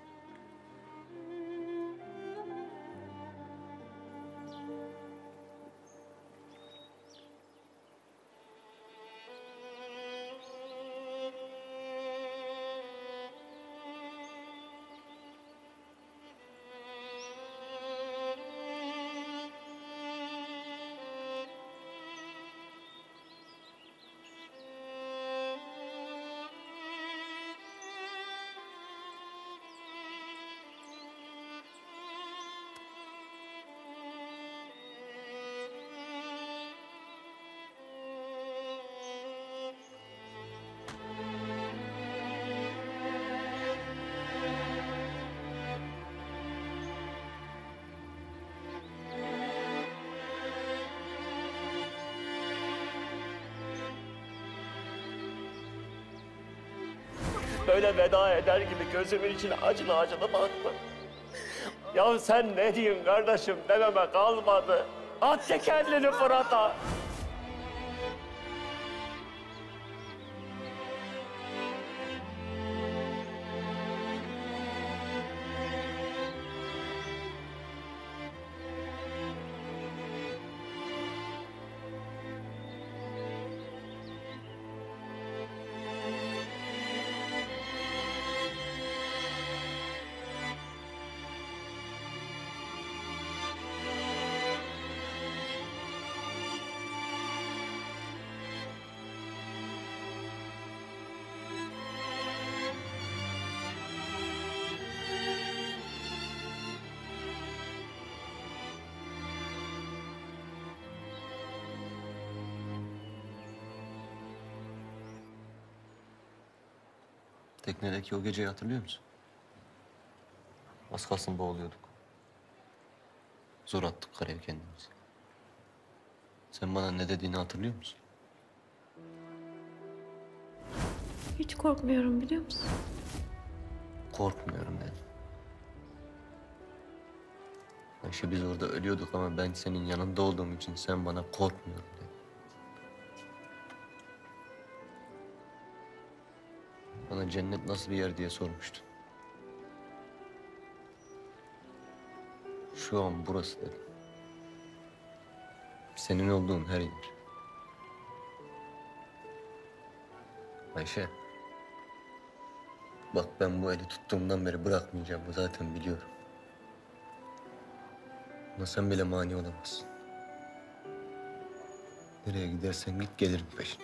Böyle veda eder gibi gözümün içine acılı acılı baktı. Ya sen ne diyorsun kardeşim dememe kalmadı. At tekerlini Fırat'a. Teknedeki o geceyi hatırlıyor musun? Az kalsın boğuluyorduk. Zor attık karaya kendimizi. Sen bana ne dediğini hatırlıyor musun? Hiç korkmuyorum biliyor musun? Korkmuyorum dedim. Ayşe biz orada ölüyorduk ama ben senin yanında olduğum için sen bana korkmuyorum dedin. Bana cennet nasıl bir yer diye sormuştun. Şu an burası dedim. Senin olduğun her yer. Ayşe. Bak ben bu eli tuttuğumdan beri bırakmayacağım. Bu zaten biliyorum. Ama sen bile mani olamazsın. Nereye gidersen git gelirim peşine.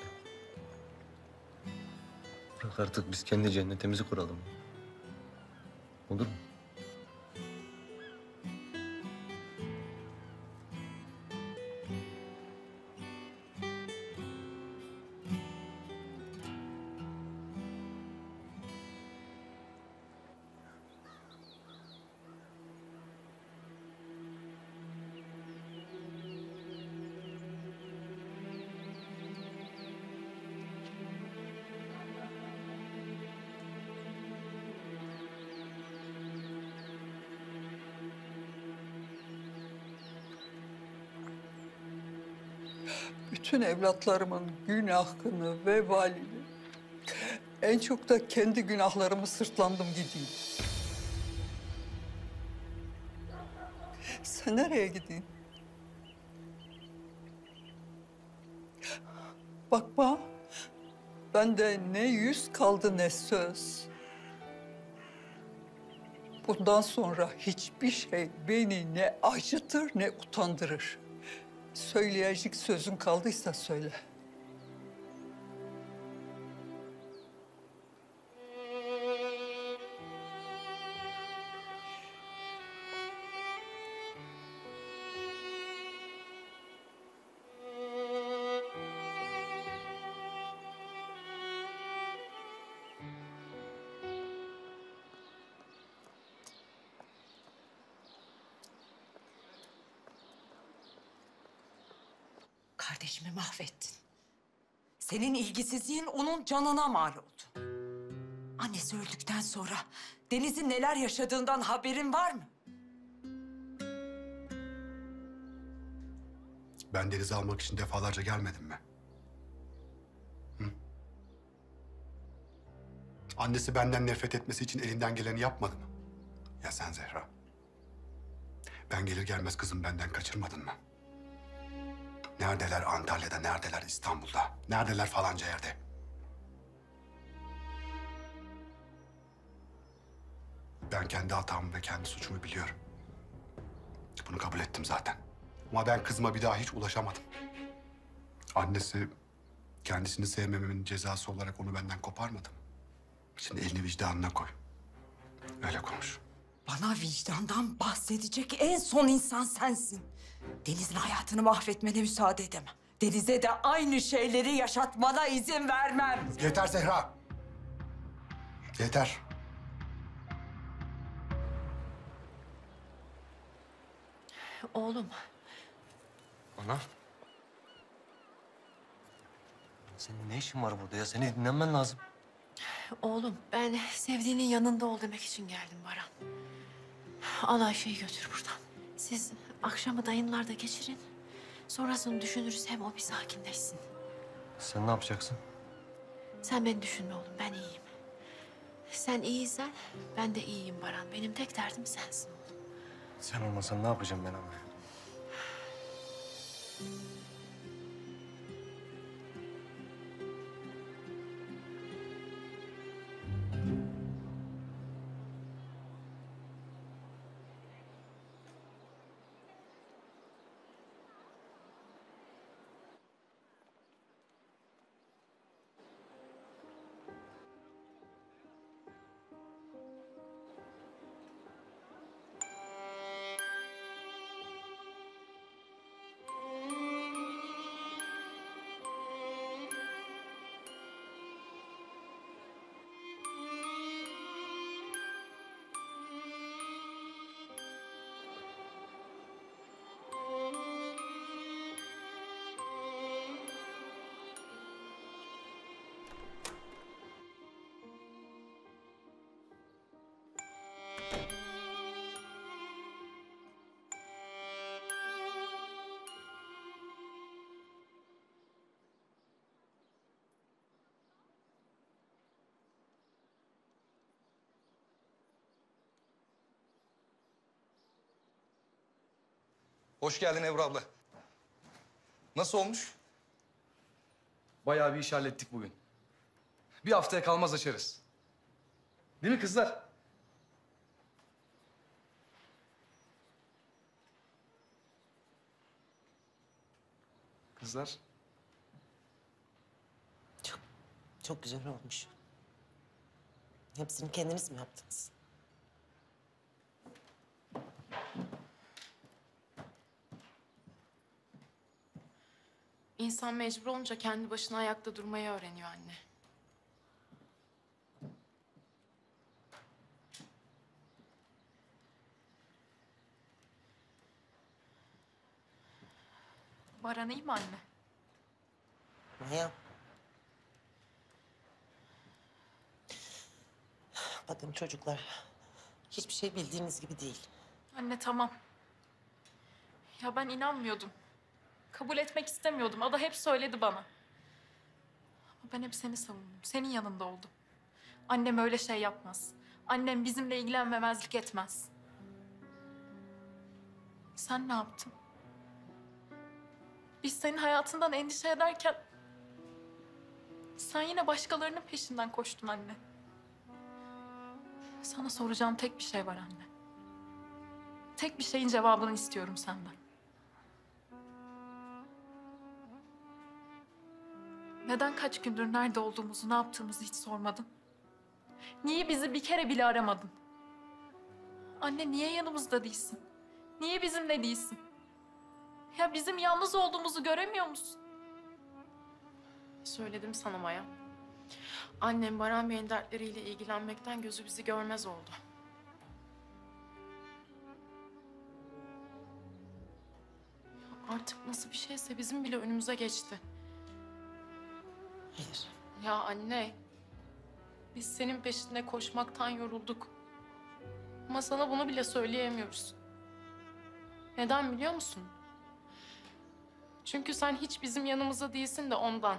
Bırak artık biz kendi cennetimizi kuralım. Olur mu? Bütün evlatlarımın günahını, vebalini, en çok da kendi günahlarımı sırtlandım gideyim. Sen nereye gideyim? Bakma, bende ne yüz kaldı ne söz. Bundan sonra hiçbir şey beni ne acıtır ne utandırır. Söyleyecek sözün kaldıysa söyle. Kardeşimi mahvettin. Senin ilgisizliğin onun canına mal oldu. Annesi öldükten sonra Deniz'in neler yaşadığından haberin var mı? Ben Deniz'i almak için defalarca gelmedim mi? Hı? Annesi benden nefret etmesi için elinden geleni yapmadı mı? Ya sen Zehra? Ben gelir gelmez kızım benden kaçırmadın mı? Neredeler Antalya'da, neredeler İstanbul'da, neredeler falanca yerde? Ben kendi hatamı ve kendi suçumu biliyorum. Bunu kabul ettim zaten. Ama ben kızıma bir daha hiç ulaşamadım. Annesi kendisini sevmememin cezası olarak onu benden koparmadı mı? Şimdi elini vicdanına koy. Öyle konuş. Bana vicdandan bahsedecek en son insan sensin. Deniz'in hayatını mahvetmene müsaade edemem. Deniz'e de aynı şeyleri yaşatmana izin vermem. Yeter Zehra. Yeter. Oğlum. Ana. Senin ne işin var burada ya? Seni dinlenmen lazım. Oğlum ben sevdiğinin yanında ol demek için geldim Baran. Al Ayşe'yi götür buradan. Siz akşamı dayınlarda geçirin. Sonrasını düşünürüz hem o bir sakinleşsin. Sen ne yapacaksın? Sen beni düşünme oğlum ben iyiyim. Sen iyiysen ben de iyiyim Baran. Benim tek derdim sensin oğlum. Sen olmasan ne yapacağım ben ama? Hoş geldin Ebru abla. Nasıl olmuş? Bayağı bir iş hallettik bugün. Bir haftaya kalmaz açarız. Değil mi kızlar? Kızlar. Çok güzel olmuş. Hepsini kendiniz mi yaptınız? İnsan mecbur olunca kendi başına ayakta durmayı öğreniyor anne. Baran iyi mi anne? Maya. Bakın çocuklar, hiçbir şey bildiğiniz gibi değil. Anne tamam. Ya ben inanmıyordum. Kabul etmek istemiyordum. Ada hep söyledi bana. Ama ben hep seni savundum. Senin yanında oldum. Annem öyle şey yapmaz. Annem bizimle ilgilenmemezlik etmez. Sen ne yaptın? Biz senin hayatından endişe ederken... sen yine başkalarının peşinden koştun anne. Sana soracağım tek bir şey var anne. Tek bir şeyin cevabını istiyorum senden. Neden kaç gündür nerede olduğumuzu, ne yaptığımızı hiç sormadın? Niye bizi bir kere bile aramadın? Anne niye yanımızda değilsin? Niye bizimle değilsin? Ya bizim yalnız olduğumuzu göremiyor musun? Söyledim sana Maya. Annem Baran Bey'in dertleriyle ilgilenmekten gözü bizi görmez oldu. Ya artık nasıl bir şeyse bizim bile önümüze geçti. Hayır. Ya anne, biz senin peşinde koşmaktan yorulduk. Ama sana bunu bile söyleyemiyoruz. Neden biliyor musun? Çünkü sen hiç bizim yanımızda değilsin de ondan.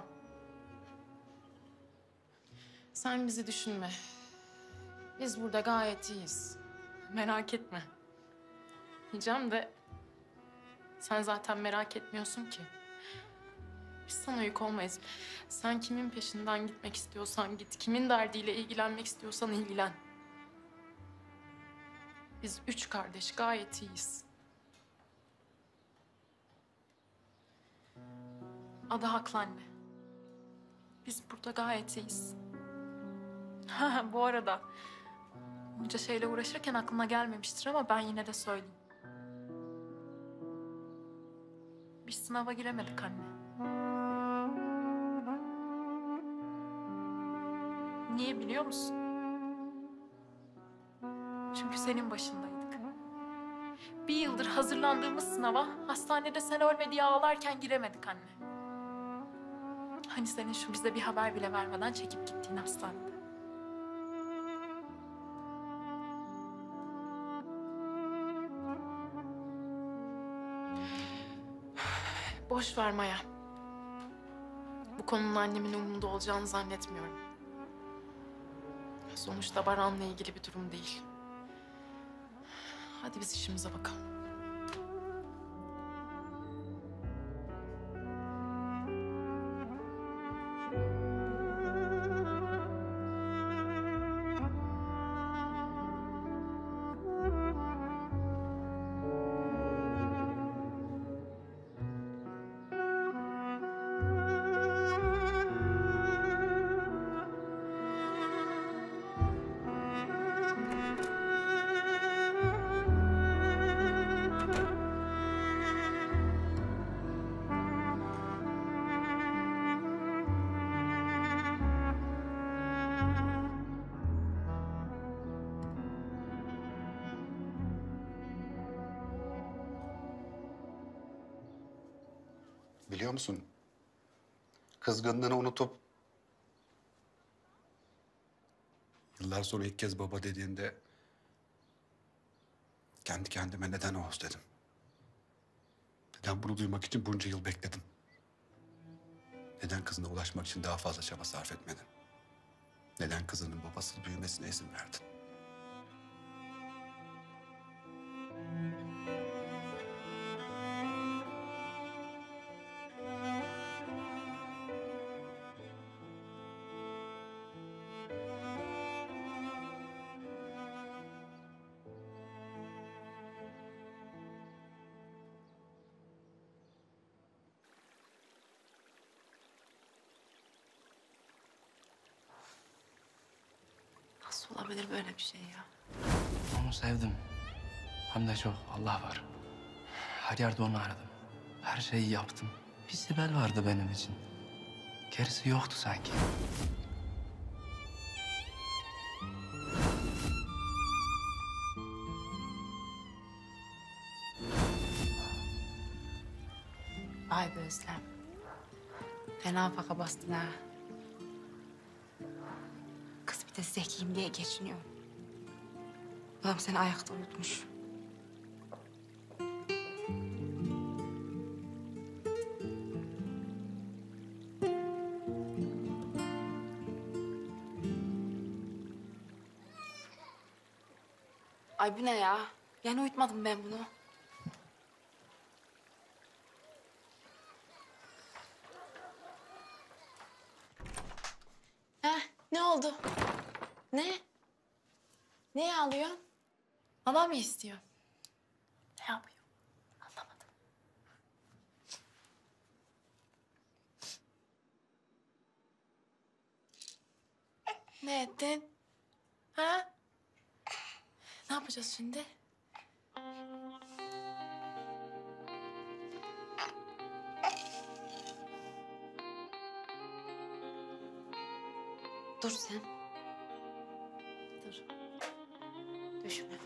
Sen bizi düşünme. Biz burada gayet iyiyiz. Merak etme. Diyeceğim de sen zaten merak etmiyorsun ki. Biz sana yük olmayız. Sen kimin peşinden gitmek istiyorsan git. Kimin derdiyle ilgilenmek istiyorsan ilgilen. Biz 3 kardeş gayet iyiyiz. Ada haklı anne. Biz burada gayet iyiyiz. Ha, bu arada bunca şeyle uğraşırken aklına gelmemiştir ama ben yine de söyleyeyim. Biz sınava giremedik anne. Niye biliyor musun? Çünkü senin başındaydık. Bir yıldır hazırlandığımız sınava hastanede sen ölme diye ağlarken giremedik anne. Hani senin şu bize bir haber bile vermeden çekip gittiğin hastanede. Boş ver Maya. Bu konunun annemin umurunda olacağını zannetmiyorum. Sonuçta Baran'la ilgili bir durum değil. Hadi biz işimize bakalım. Biliyor musun? Kızgınlığını unutup yıllar sonra ilk kez baba dediğinde Kendi kendime neden Oğuz dedim. Neden bunu duymak için bunca yıl bekledim? Neden kızına ulaşmak için daha fazla çaba sarf etmedin? Neden kızının babasız büyümesine izin verdin? Nasıl olabilir böyle bir şey ya? Onu sevdim. Hem de çok. Allah var. Her yerde onu aradım. Her şeyi yaptım. Bir Sibel vardı benim için. Gerisi yoktu sanki. Vay be Özlem. Fena faka bastın ha. Kız bir de zekiyim diye geçiniyor. Babam seni ayakta unutmuş. Ay bu ne ya? Yani uyutmadım ben bunu. Ne oldu? Ne? Neye ağlıyorsun? Baba mı istiyor? Ne yapıyor? Anlamadım. Ne ettin? Ha? Ne yapacağız şimdi? Dur sen. Dur. Düşme.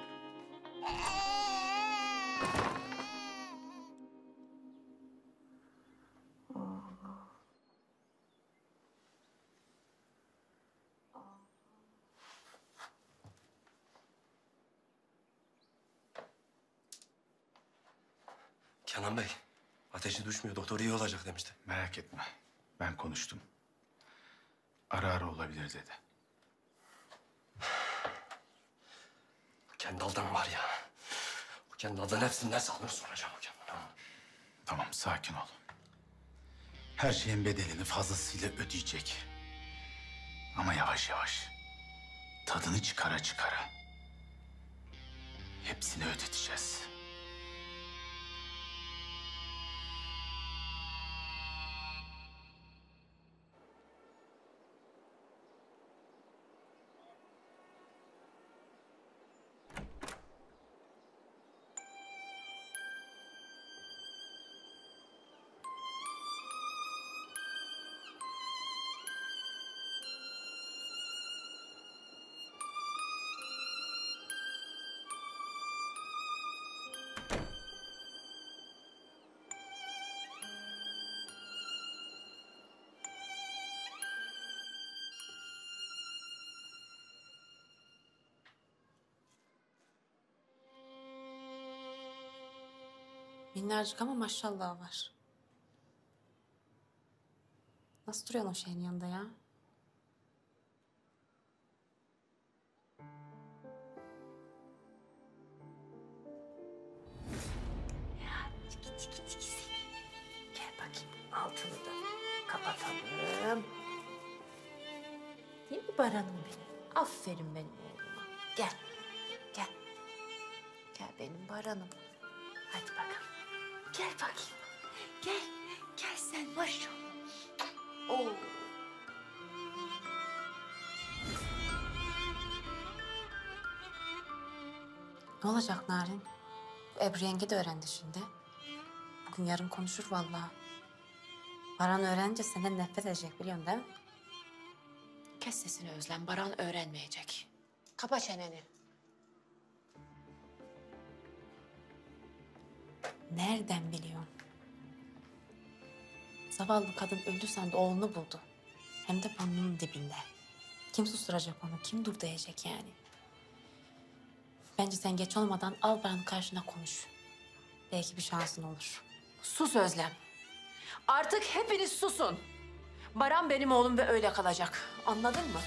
Kenan Bey, ateşi düşmüyor. Doktor iyi olacak demişti. Merak etme. Ben konuştum. Ara ara olabilir dedi. Kendal'dan var ya. O Kendal'dan hepsinden sağlığını soracağım o Kendal'dan. Tamam, sakin ol. Her şeyin bedelini fazlasıyla ödeyecek. Ama yavaş yavaş. Tadını çıkara çıkara. Hepsini ödeteceğiz. Minnacık ama maşallah var. Nasıl duruyorsun o şeyin yanında ya? Gel bakayım altını da kapatalım. Değil mi Baran'ım benim? Aferin benim oğluma. Gel. Gel. Gel benim Baran'ım. Hadi bakalım. Gel bakayım. Gel. Gel sen maşallah. Oo. Ne olacak Narin? Ebru yenge de öğrendi şimdi. Bugün yarın konuşur vallahi. Baran öğrenince senden nefret edecek biliyorsun değil mi? Kes sesini Özlem. Baran öğrenmeyecek. Kapa çeneni. Nereden biliyorsun? Zavallı kadın öldü sandı oğlunu buldu. Hem de burnunun dibinde. Kim susturacak onu? Kim dur diyecek yani? Ben Bence sen geç olmadan al Baran'ın karşına konuş. Belki bir şansın olur. Sus Özlem. Artık hepiniz susun. Baran benim oğlum ve öyle kalacak. Anladın mı?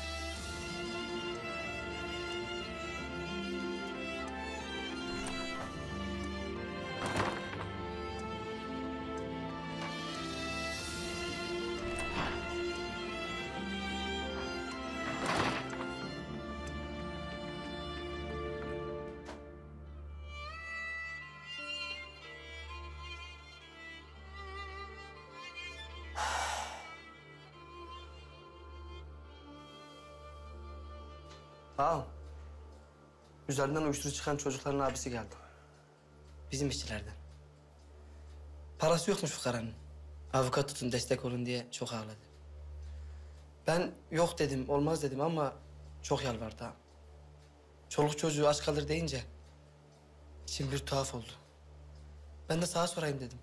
Ağam. Üzerinden uyuşturucu çıkan çocukların abisi geldi. Bizim işçilerden. Parası yokmuş fukaranın. Avukat tutun, destek olun diye çok ağladı. Ben yok dedim, olmaz dedim ama çok yalvardı ağam. Çoluk çocuğu aç kalır deyince içim bir tuhaf oldu. Ben de sağa sorayım dedim.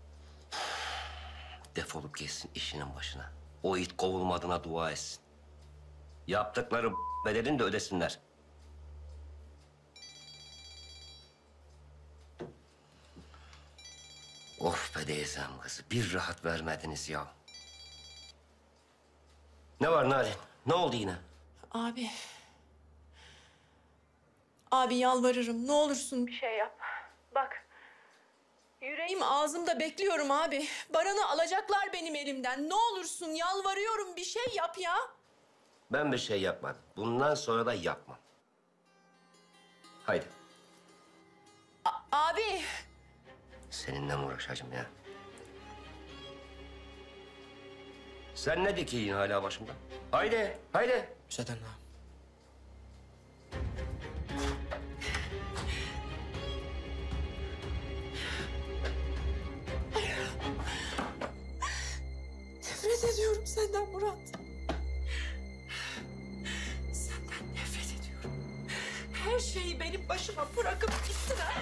Defolup geçsin işinin başına. O it kovulmadığına dua etsin. Yaptıkları bedelini de ödesinler. Of be teyzem kızı, bir rahat vermediniz ya. Ne var Narin? Ne oldu yine? Abi. Abi yalvarırım. Ne olursun bir şey yap. Bak. Yüreğim ağzımda bekliyorum abi. Baran'ı alacaklar benim elimden. Ne olursun yalvarıyorum bir şey yap ya. Ben bir şey yapmadım. Bundan sonra da yapmam. Haydi. Abi. Seninle mi uğraşacağım ya? Sen ne dikiyin hala başımda? Haydi, haydi. Müsaadenle ağam. Nefret ediyorum senden Murat. Senden nefret ediyorum. Her şeyi benim başıma bırakıp gittin ha.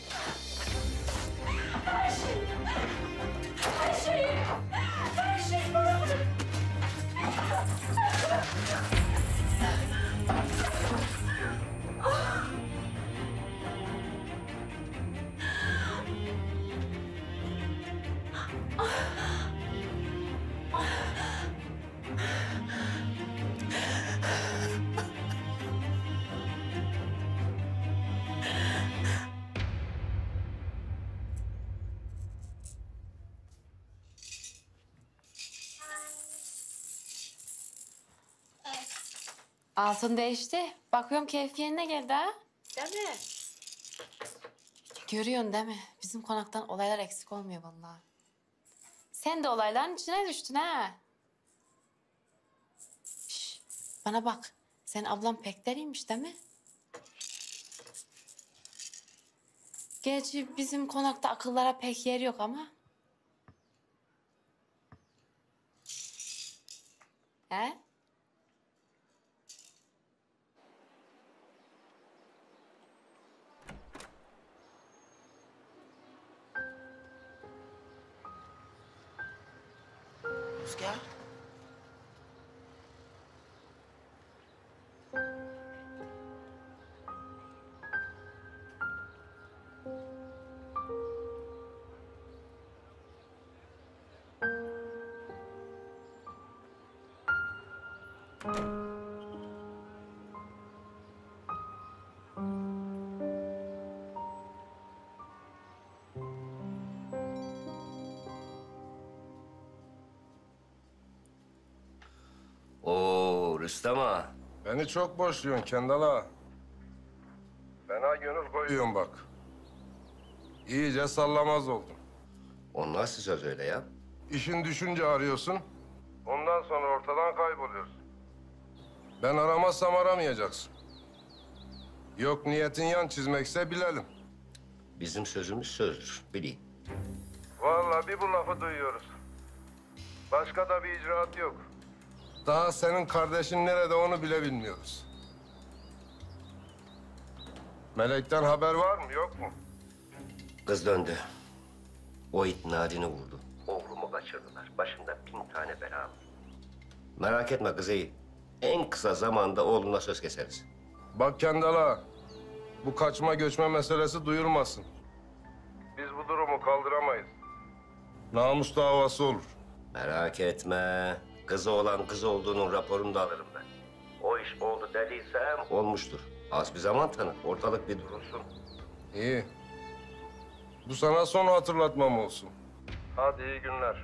Her şeyi. Her şeyi. Her şeyi bana bırak. Altın değişti. Bakıyorum keyfi yerine geldi ha. Değil mi? Görüyorsun değil mi? Bizim konaktan olaylar eksik olmuyor vallahi. Sen de olayların içine düştün ha. Şş, bana bak. Sen ablam pek deliymiş değil mi? Gerçi bizim konakta akıllara pek yer yok ama. He? Rüzgar. Oo Rüstem ağa. Beni çok boşluyorsun Kendal ağa. Fena gönül koyuyorsun bak. İyice sallamaz oldun. O nasıl söz öyle ya? İşin düşünce arıyorsun. Ondan sonra ortadan kayboluyorsun. Ben aramazsam aramayacaksın. Yok niyetin yan çizmekse bilelim. Bizim sözümüz sözdür, bileyim. Vallahi bir bu lafı duyuyoruz. Başka da bir icraat yok. Daha senin kardeşin nerede onu bile bilmiyoruz. Melek'ten haber var mı yok mu? Kız döndü. O it Nadine vurdu. Oğlumu kaçırdılar. Başında 1000 tane bela var. Merak etme kız iyi. En kısa zamanda oğluna söz keseriz. Bak Kendal ağa, Bu kaçma göçme meselesi duyulmasın. Biz bu durumu kaldıramayız. Namus davası olur. Merak etme. Kızı olan kız olduğunun raporunu da alırım ben. O iş oldu dediysem olmuştur. Az bir zaman tanı. Ortalık bir durulsun. İyi. Bu sana son hatırlatmam olsun. Hadi iyi günler.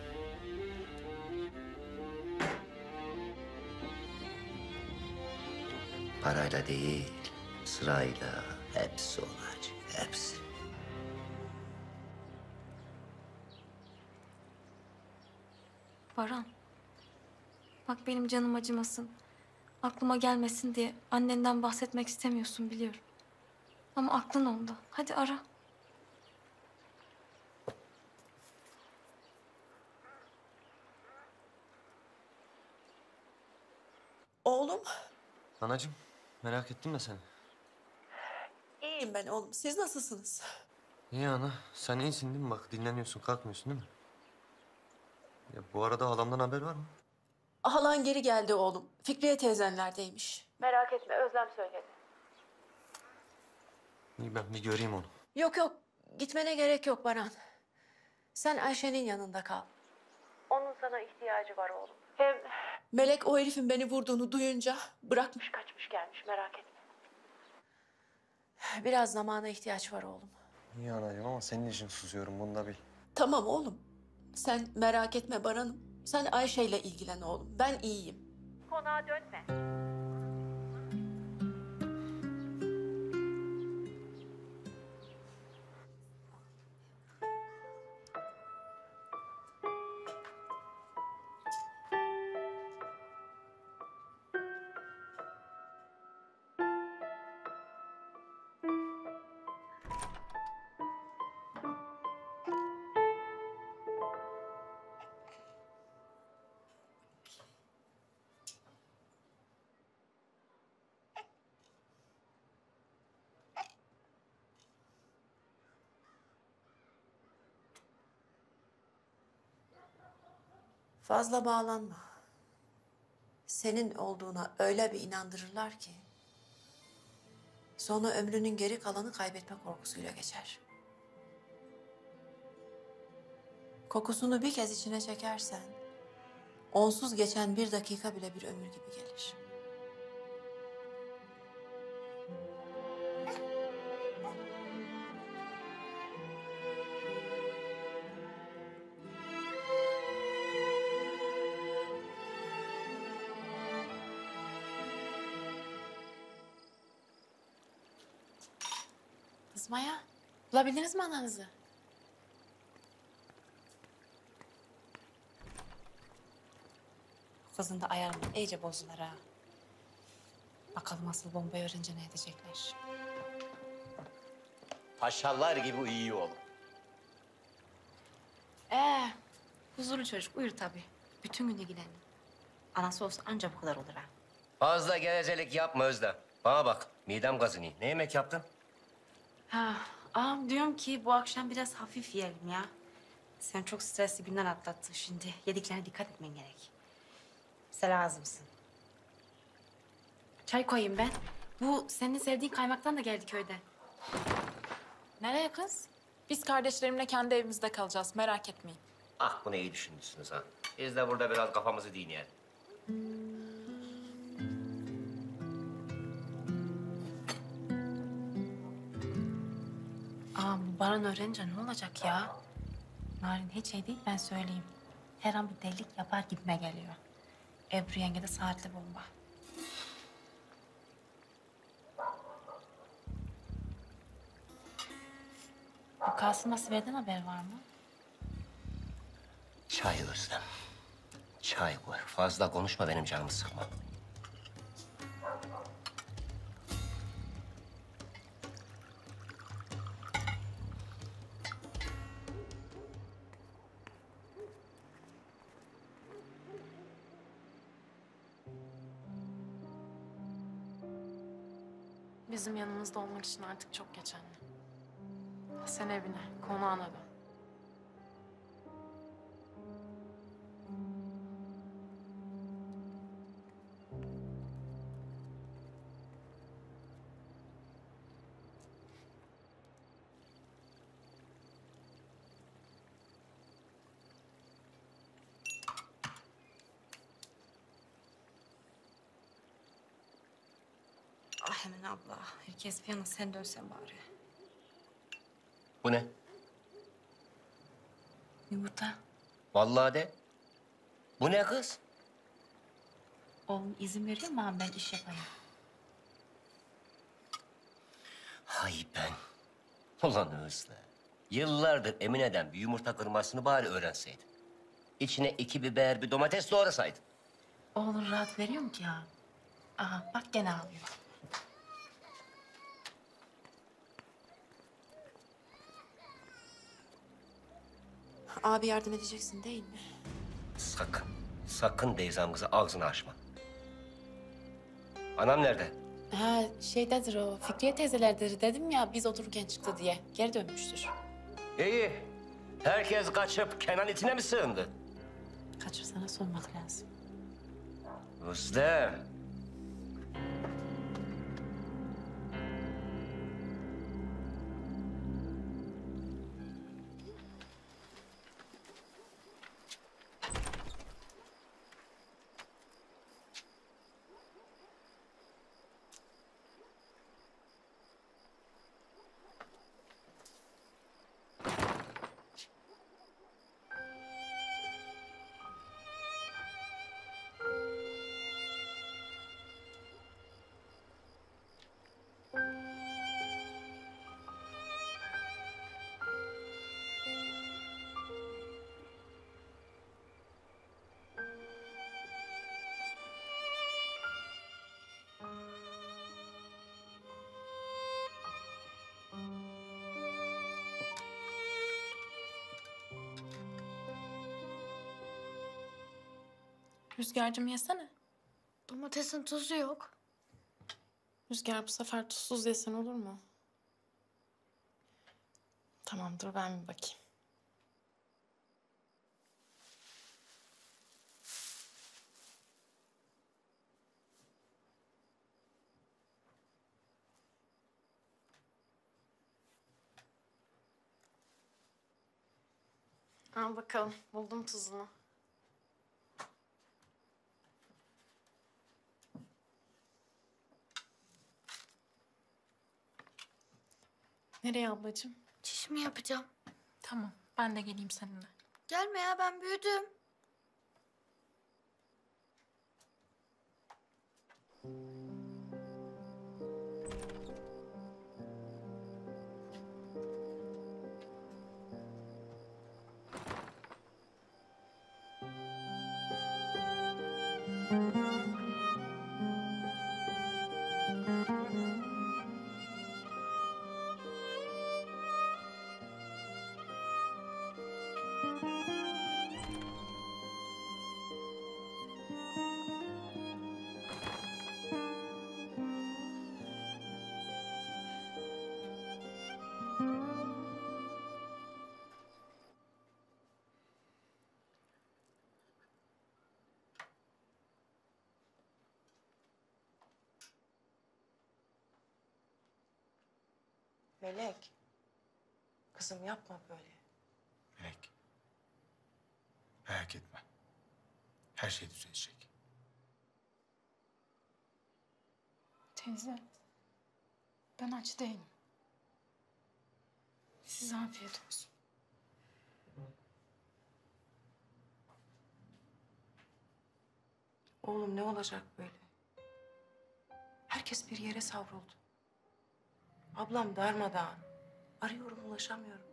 Parayla değil, sırayla hepsi olacak. Hepsi. Baran. Bak benim canım acımasın. Aklıma gelmesin diye annenden bahsetmek istemiyorsun biliyorum. Ama aklın onda. Hadi ara. Oğlum. Anacığım, merak ettim de seni. İyiyim ben oğlum. Siz nasılsınız? İyi ana, sen iyisin değil mi? Bak dinleniyorsun, kalkmıyorsun değil mi? Ya bu arada halamdan haber var mı? Halan geri geldi oğlum. Fikriye teyzenlerdeymiş. Merak etme Özlem söyledi. İyi ben bir göreyim onu. Yok yok. Gitmene gerek yok Baran. Sen Ayşe'nin yanında kal. Onun sana ihtiyacı var oğlum. Hem Melek o herifin beni vurduğunu duyunca bırakmış kaçmış gelmiş merak etme. Biraz zamana ihtiyaç var oğlum. İyi anacığım ama senin için susuyorum bunu da bil. Tamam oğlum. Sen merak etme Baran'ım. Sen Ayşe'yle ilgilen oğlum. Ben iyiyim. Konağa dönme. Fazla bağlanma. Senin olduğuna öyle bir inandırırlar ki... sonra ömrünün geri kalanı kaybetme korkusuyla geçer. Kokusunu bir kez içine çekersen... onsuz geçen bir dakika bile bir ömür gibi gelir. Kız Maya, bulabildiniz mi ananızı? Kızın da ayarını iyice bozdular ha. Bakalım asıl bombayı öğrenince ne edecekler. Paşalar gibi uyuyor oğlum. Huzurlu çocuk uyur tabii. Bütün gün ilgilenir. Anası olsa anca bu kadar olur ha. Fazla gevezelik yapma Özlem. Bana bak, midem kazınıyor. Ne yemek yaptın? Ağam diyorum ki bu akşam biraz hafif yiyelim ya. Sen çok stresli günler atlattın şimdi. Yediklerine dikkat etmen gerek. Sen lazımsın. Çay koyayım ben. Bu senin sevdiğin kaymaktan da geldi köyde. Nereye kız? Biz kardeşlerimle kendi evimizde kalacağız. Merak etmeyin. Ah bunu iyi düşünmüşsünüz ha. Biz de burada biraz kafamızı dinleyelim. Bu Baran öğrenince ne olacak ya? Narin hiç şey değil ben söyleyeyim. Her an bir delilik yapar gibime geliyor. Ebru yenge de saatli bomba. Bu Kasım Asibe'den haber var mı? Çay Özlem. Çay koy. Fazla konuşma benim canımı sıkma. Bizim yanımızda olmak için artık çok geç anne. Sen evine, konağına dön. Emine abla, herkes bir yana sen dönsen bari. Bu ne? Yumurta. Vallahi de. Bu ne kız? Oğlum izin veriyor mu abi ben iş yapayım? Hay ben. Ulan Hızlı. Yıllardır Emine'den bir yumurta kırmasını bari öğrenseydin. İçine 2 biber, bir domates doğrasaydın. Oğlum rahat veriyor mu ki ya? Aha bak gene ağlıyor. Abi yardım edeceksin değil mi? Sakın, sakın Deyzam kızı ağzını açma. Anam nerede? Ha şeydedir o, Fikriye teyzelerdir dedim ya biz otururken çıktı diye. Geri dönmüştür. İyi. Herkes kaçıp Kenan itine mi sığındı? Kaçırsana sormak lazım. Özlem. Rüzgar'cığım yesene. Domatesin tuzu yok. Rüzgar bu sefer tuzsuz yesen olur mu? Tamam dur ben bir bakayım. Al bakalım buldum tuzunu. Nereye ablacığım? Çişimi yapacağım. Tamam, ben de geleyim seninle. Gelme ya ben büyüdüm. Melek. Kızım yapma böyle. Melek. Merak etme. Her şey düzelecek. Teyze, ben aç değilim. Size afiyet olsun. Oğlum ne olacak böyle? Herkes bir yere savruldu. Ablam darmadağın. Arıyorum ulaşamıyorum.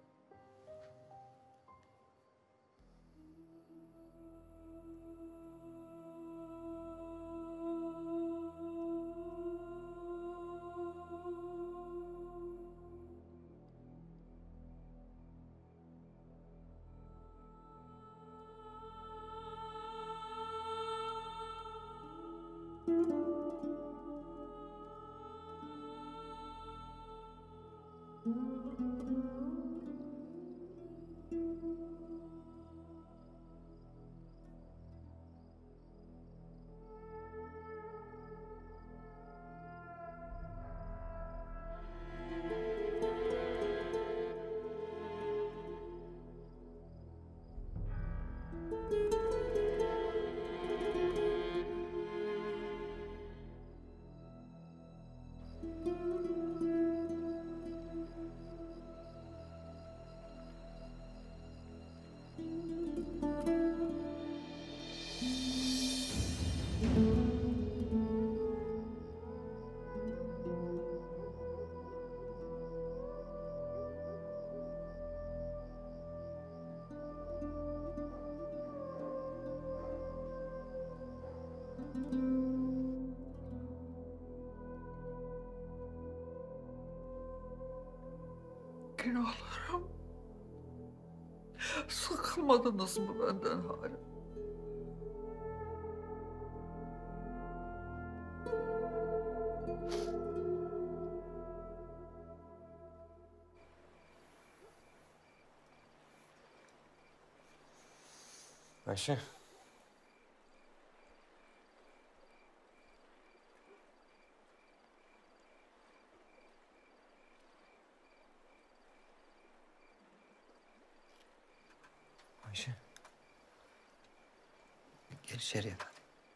sakin olurum. Sıkılmadınız mı benden hala? Ayşe. Ayşe. Gel içeriye hadi.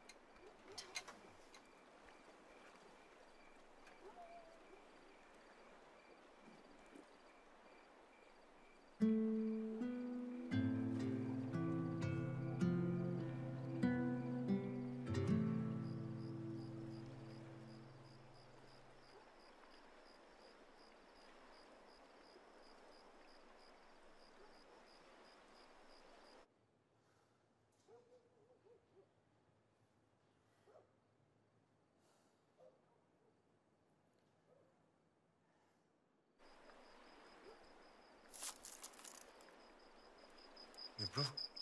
Ebru.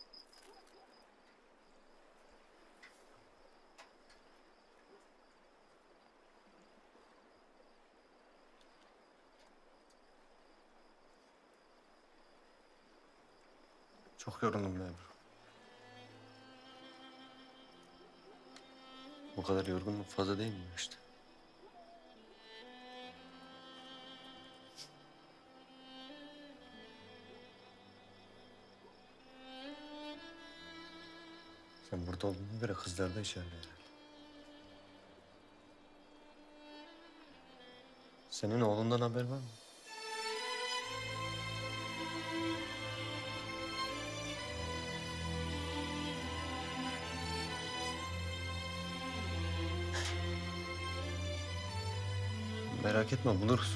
Çok yoruldum be Ebru. Bu kadar yorgunluk fazla değil mi işte? Sen burada olduğuna göre kızlar da içeride herhalde. Senin oğlundan haber var mı? Merak etme, buluruz.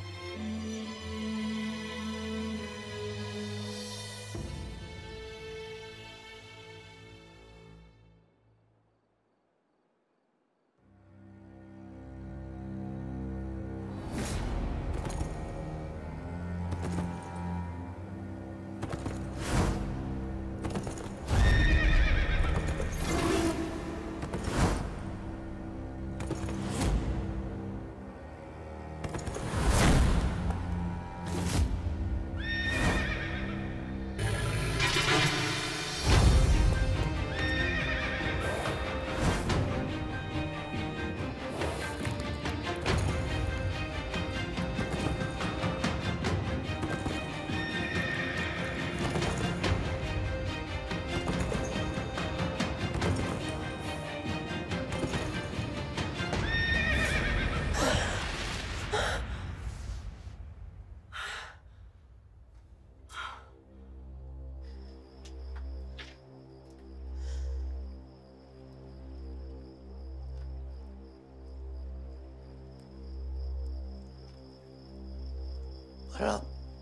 Baran.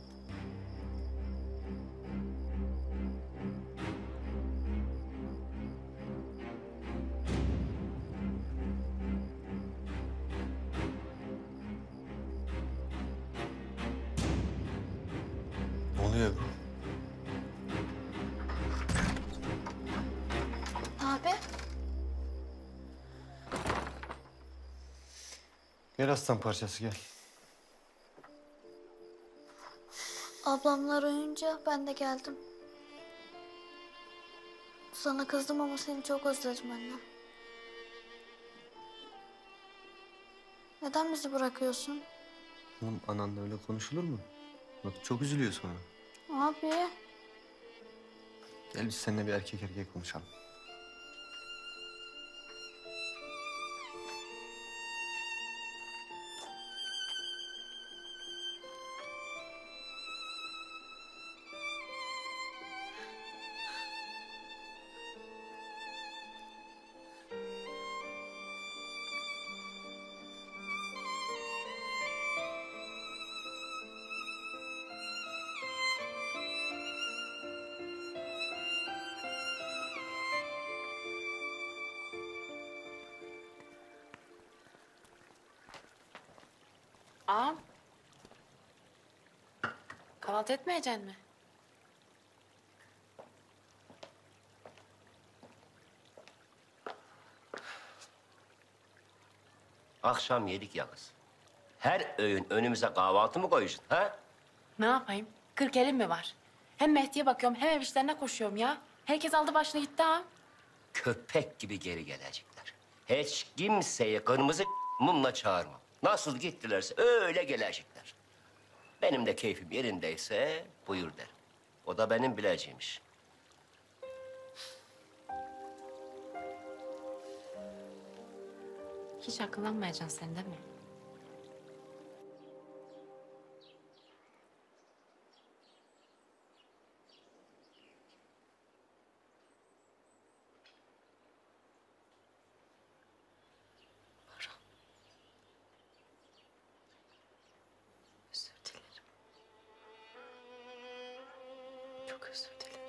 Ne oluyor Ebru? Abi. Gel aslan parçası gel. Ablamlar uyuyunca ben de geldim. Sana kızdım ama seni çok özledim anne. Neden bizi bırakıyorsun? Oğlum ananla öyle konuşulur mu? Bak çok üzülüyor sonra. Abi. Gel biz seninle bir erkek erkeğe konuşalım. Ağam. Kahvaltı etmeyeceksin mi? Akşam yedik ya kız. Her öğün önümüze kahvaltı mı koyacaksın ha? Ne yapayım? 40 elim mi var? Hem Mehdi'ye bakıyorum hem ev işlerine koşuyorum ya. Herkes aldı başını gitti ha. Köpek gibi geri gelecekler. Hiç kimseyi kırmızı mumla çağırma. Nasıl gittilerse öyle gelecekler. Benim de keyfim yerindeyse buyur derim. O da benim bileceğimmiş. Hiç akıllanmayacaksın sen değil mi? Özür dilerim. Çok özür dilerim.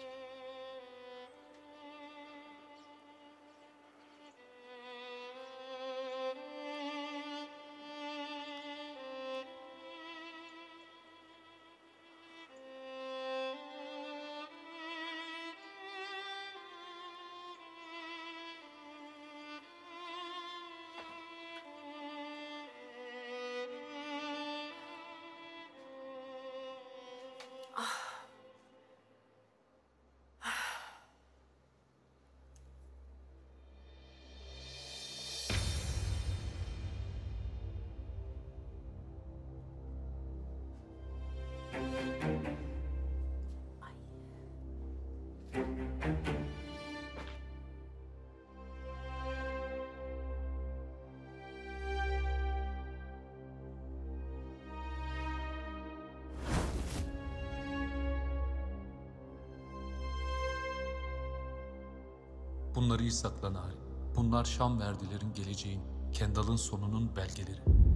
Bunları iyi sakla Narin. Bunlar Şamverdilerin geleceğin, Kendall'ın sonunun belgeleri.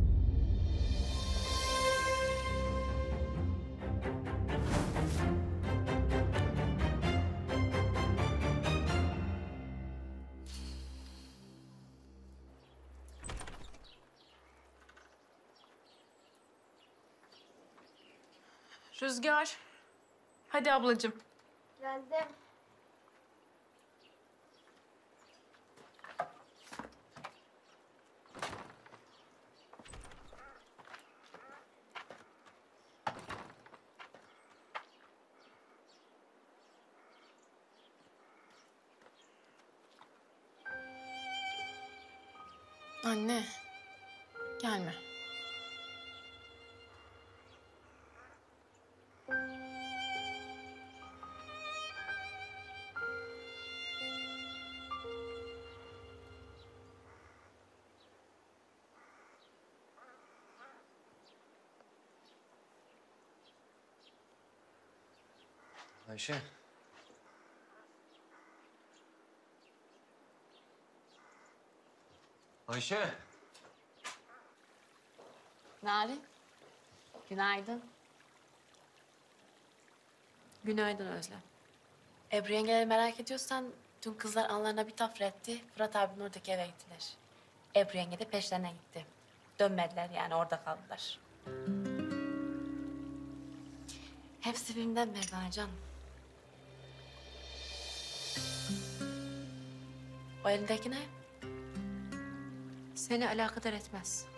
Rüzgar. Hadi ablacığım. Geldim. Anne, gelme. Ayşe. Ayşe. Narin, günaydın. Günaydın Özlem. Ebru yengeleri merak ediyorsan dün kızlar anlarına bir tafra etti. Fırat abinin oradaki eve gittiler. Ebru yenge de peşlerine gitti. Dönmediler yani orada kaldılar. Hepsi birbirinden merdane canım. O elindeki ne? Seni alakadar etmez.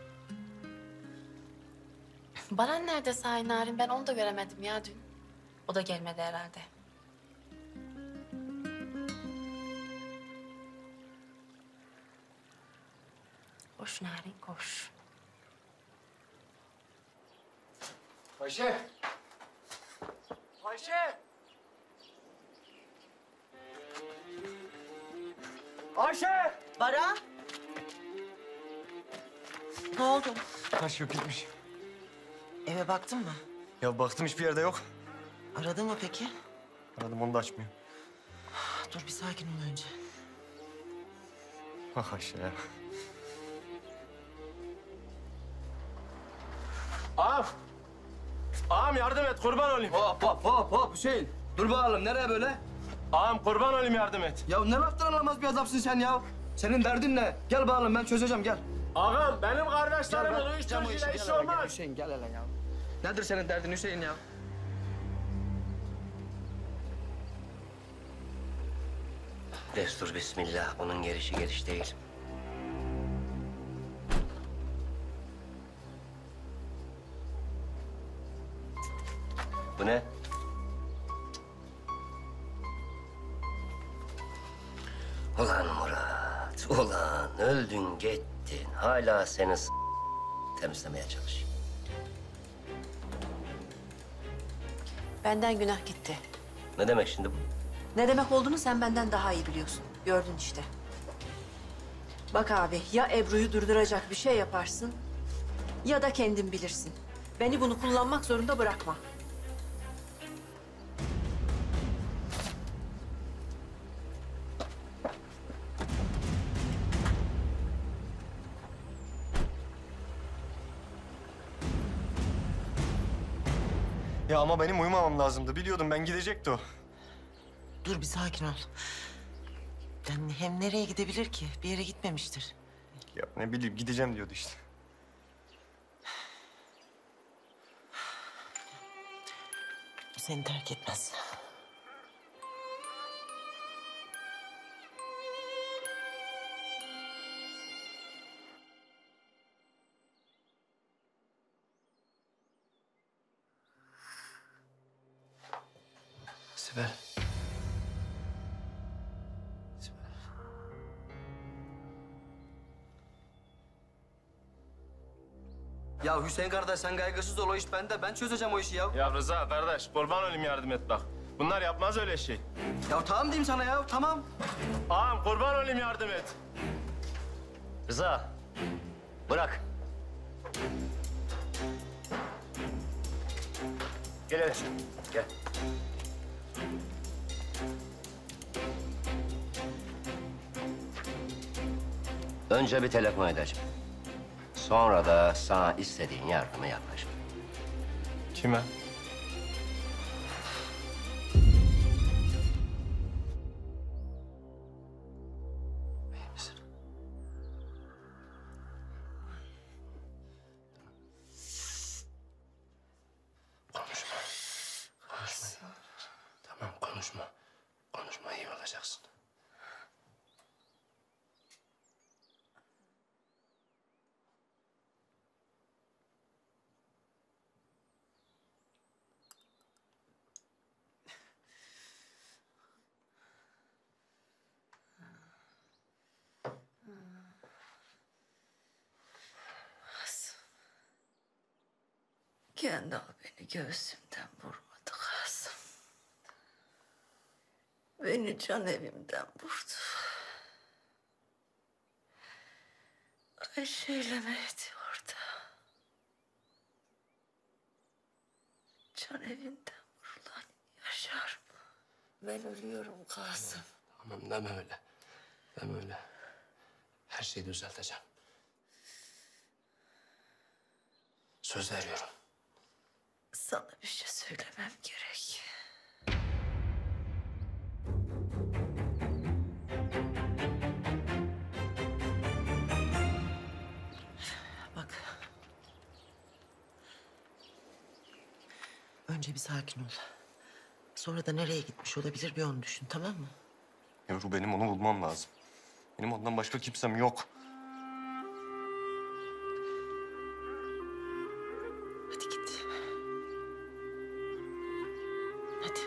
Baran nerede sahi Narin? Ben onu da göremedim ya dün. O da gelmedi herhalde. Koş Narin, koş. Ayşe. Ayşe. Ayşe. Baran. Ne oldu? Taş yok gitmiş. Eve baktın mı? Ya baktım hiçbir yerde yok. Aradın mı peki? Aradım onu da açmıyor. Dur bir sakin ol önce. Ah Ayşe ya. Ağam! Ağam yardım et, kurban olayım. Hop Hüseyin. Dur bakalım nereye böyle? Ağam kurban olayım yardım et. Ya ne laftan anlamaz bir adamsın sen ya. Senin derdin ne? Gel bakalım ben çözeceğim gel. Ağam benim kardeşlerimin uyuşturucuyla işi olmaz. Hüseyin gel hele ya. Nedir senin derdin Hüseyin ya? Destur bismillah. Bunun gelişi geliş değil. Bu ne? Ulan Murat, ulan öldün gittin. Hala seni temizlemeye çalışayım. Benden günah gitti. Ne demek şimdi bu? Ne demek olduğunu sen benden daha iyi biliyorsun. Gördün işte. Bak abi, ya Ebru'yu durduracak bir şey yaparsın ya da kendin bilirsin. Beni bunu kullanmak zorunda bırakma. Ya ama benim uyumamam lazımdı. Biliyordum ben gidecekti o. Dur bir sakin ol. Yani hem nereye gidebilir ki? Bir yere gitmemiştir. Ya ne bileyim gideceğim diyordu işte. Seni terk etmez. Sibel. Ya Hüseyin kardeş sen kaygısız ol, o iş bende. Ben çözeceğim o işi ya. Ya Rıza kardeş kurban olayım yardım et bak. Bunlar yapmaz öyle şey. Ya tamam diyeyim sana ya, tamam. Ağam kurban olayım yardım et. Rıza, bırak. Gel hele, gel. Önce bir telefon edeceğim. Sonra da sana istediğin yardımı yapacağım. Kime? Konuşma. Konuşma. Tamam konuşma. Konuşma iyi olacaksın. Kendi al beni göğsümden vurmadı Kasım. Beni can evimden vurdu. Ayşe'yle Mehdi orada. Can evinden vurulan yaşar mı? Ben ölüyorum Kasım. Tamam deme öyle. Deme öyle. Her şeyi düzelteceğim. Söz veriyorum. Sana bir şey söylemem gerek. Bak. Önce bir sakin ol. Sonra da nereye gitmiş olabilir bir onu düşün, tamam mı? Ebru benim onu bulmam lazım. Benim ondan başka kimsem yok. Hadi git. Hadi.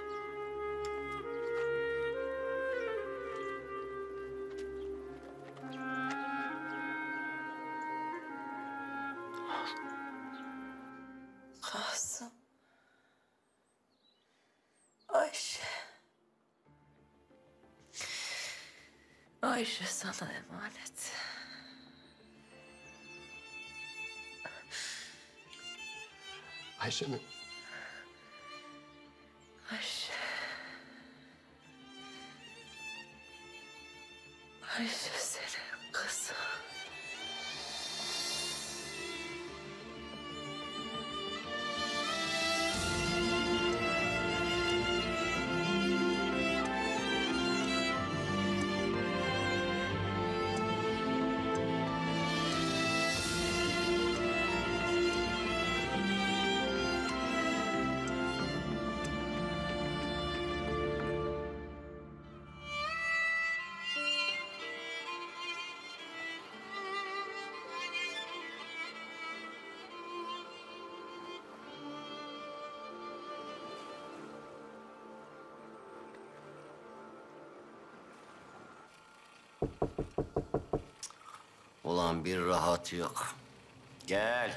Kasım. Ayşe. Ayşe sana emanet. Ayşe mi? Ayşe. Ayşe senin kızın. Ulan bir rahat yok. Gel.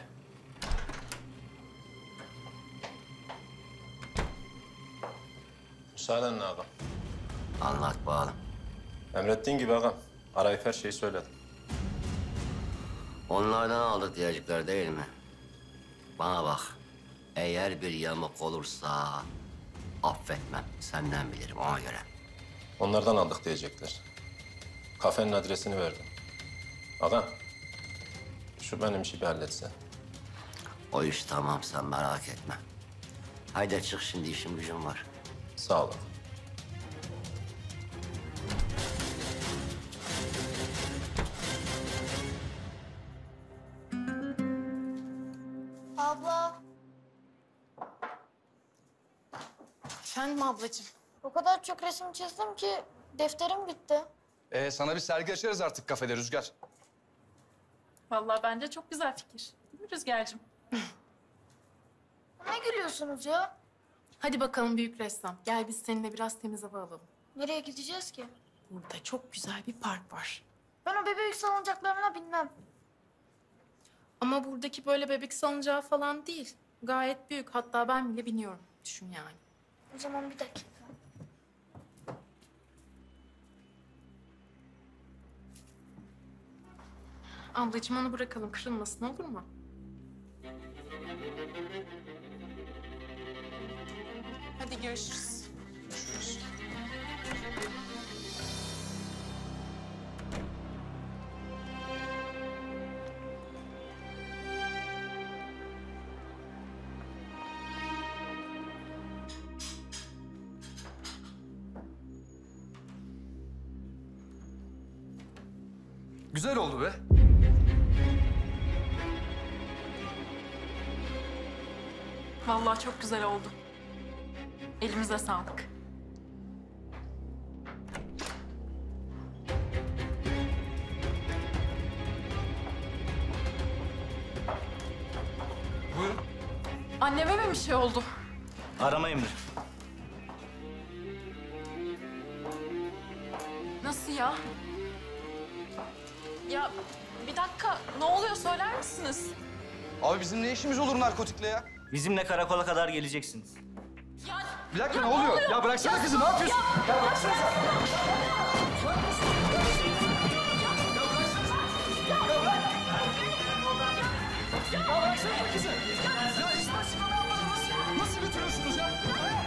Müsaadenle ağam. Anlat bakalım. Emrettiğin gibi ağam. Arayıp her şeyi söyledim. Onlardan aldık diyecekler değil mi? Bana bak. Eğer bir yamuk olursa affetmem. Senden bilirim ona göre. Onlardan aldık diyecekler. Kafenin adresini verdim. Ağam, şu benim işi bir halletse. O iş tamam, sen merak etme. Haydi çık, şimdi işim gücüm var. Sağ olun. Abla, Efendim ablacığım. o kadar çok resim çizdim ki defterim bitti. Sana bir sergi açarız artık kafede Rüzgar. Vallahi bence çok güzel fikir. Değil mi Rüzgar'cığım? Ne gülüyorsunuz ya? Hadi bakalım büyük ressam. Gel biz seninle biraz temiz hava alalım. Nereye gideceğiz ki? Burada çok güzel bir park var. Ben o bebek salıncaklarına binmem. Ama buradaki böyle bebek salıncağı falan değil. Gayet büyük. Hatta ben bile biniyorum. Düşün yani. O zaman bir dakika. Ablacığım onu bırakalım. Kırılmasın, olur mu? Hadi görüşürüz. Görüşürüz. Güzel oldu be. Vallahi çok güzel oldu. Elimize sağlık. Buyurun. Anneme mi bir şey oldu? Arama emri. Nasıl ya? Ya bir dakika, ne oluyor söyler misiniz? Abi bizim ne işimiz olur narkotikle ya? Bizimle karakola kadar geleceksiniz. Bir dakika ne oluyor? Ya bıraksana kızı, ne yapıyorsun? Ya bıraksanıza. Ya bıraksana kızı. Ya İsmail ne yapmadınız? Nasıl götürüyorsunuz ya?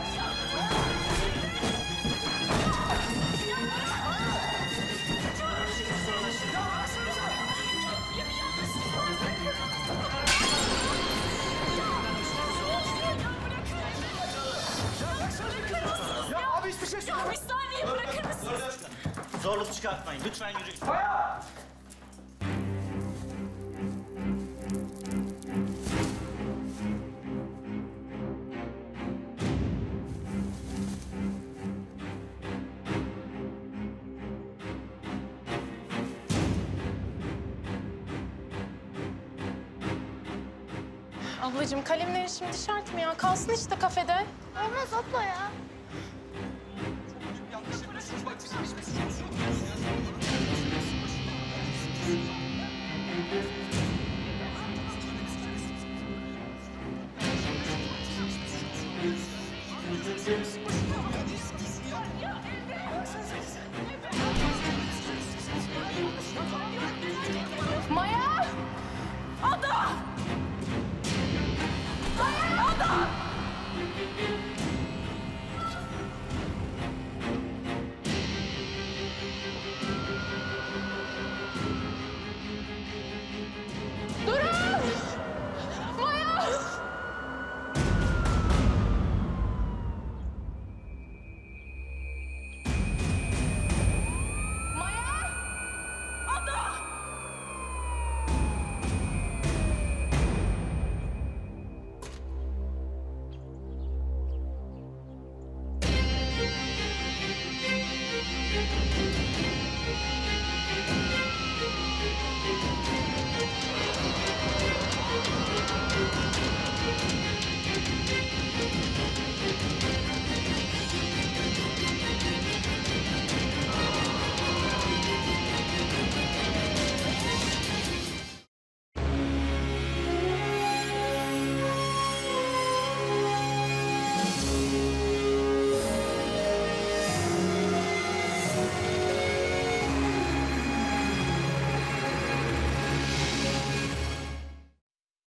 Ya abi hiçbir şey söyleme. Bir saniye bırakır mısınız? Zorluk çıkartmayın. Lütfen yürüyün. Ablacığım kalemleri şimdi şart mı ya? Kalsın işte kafede. Olmaz abla ya. Yanlış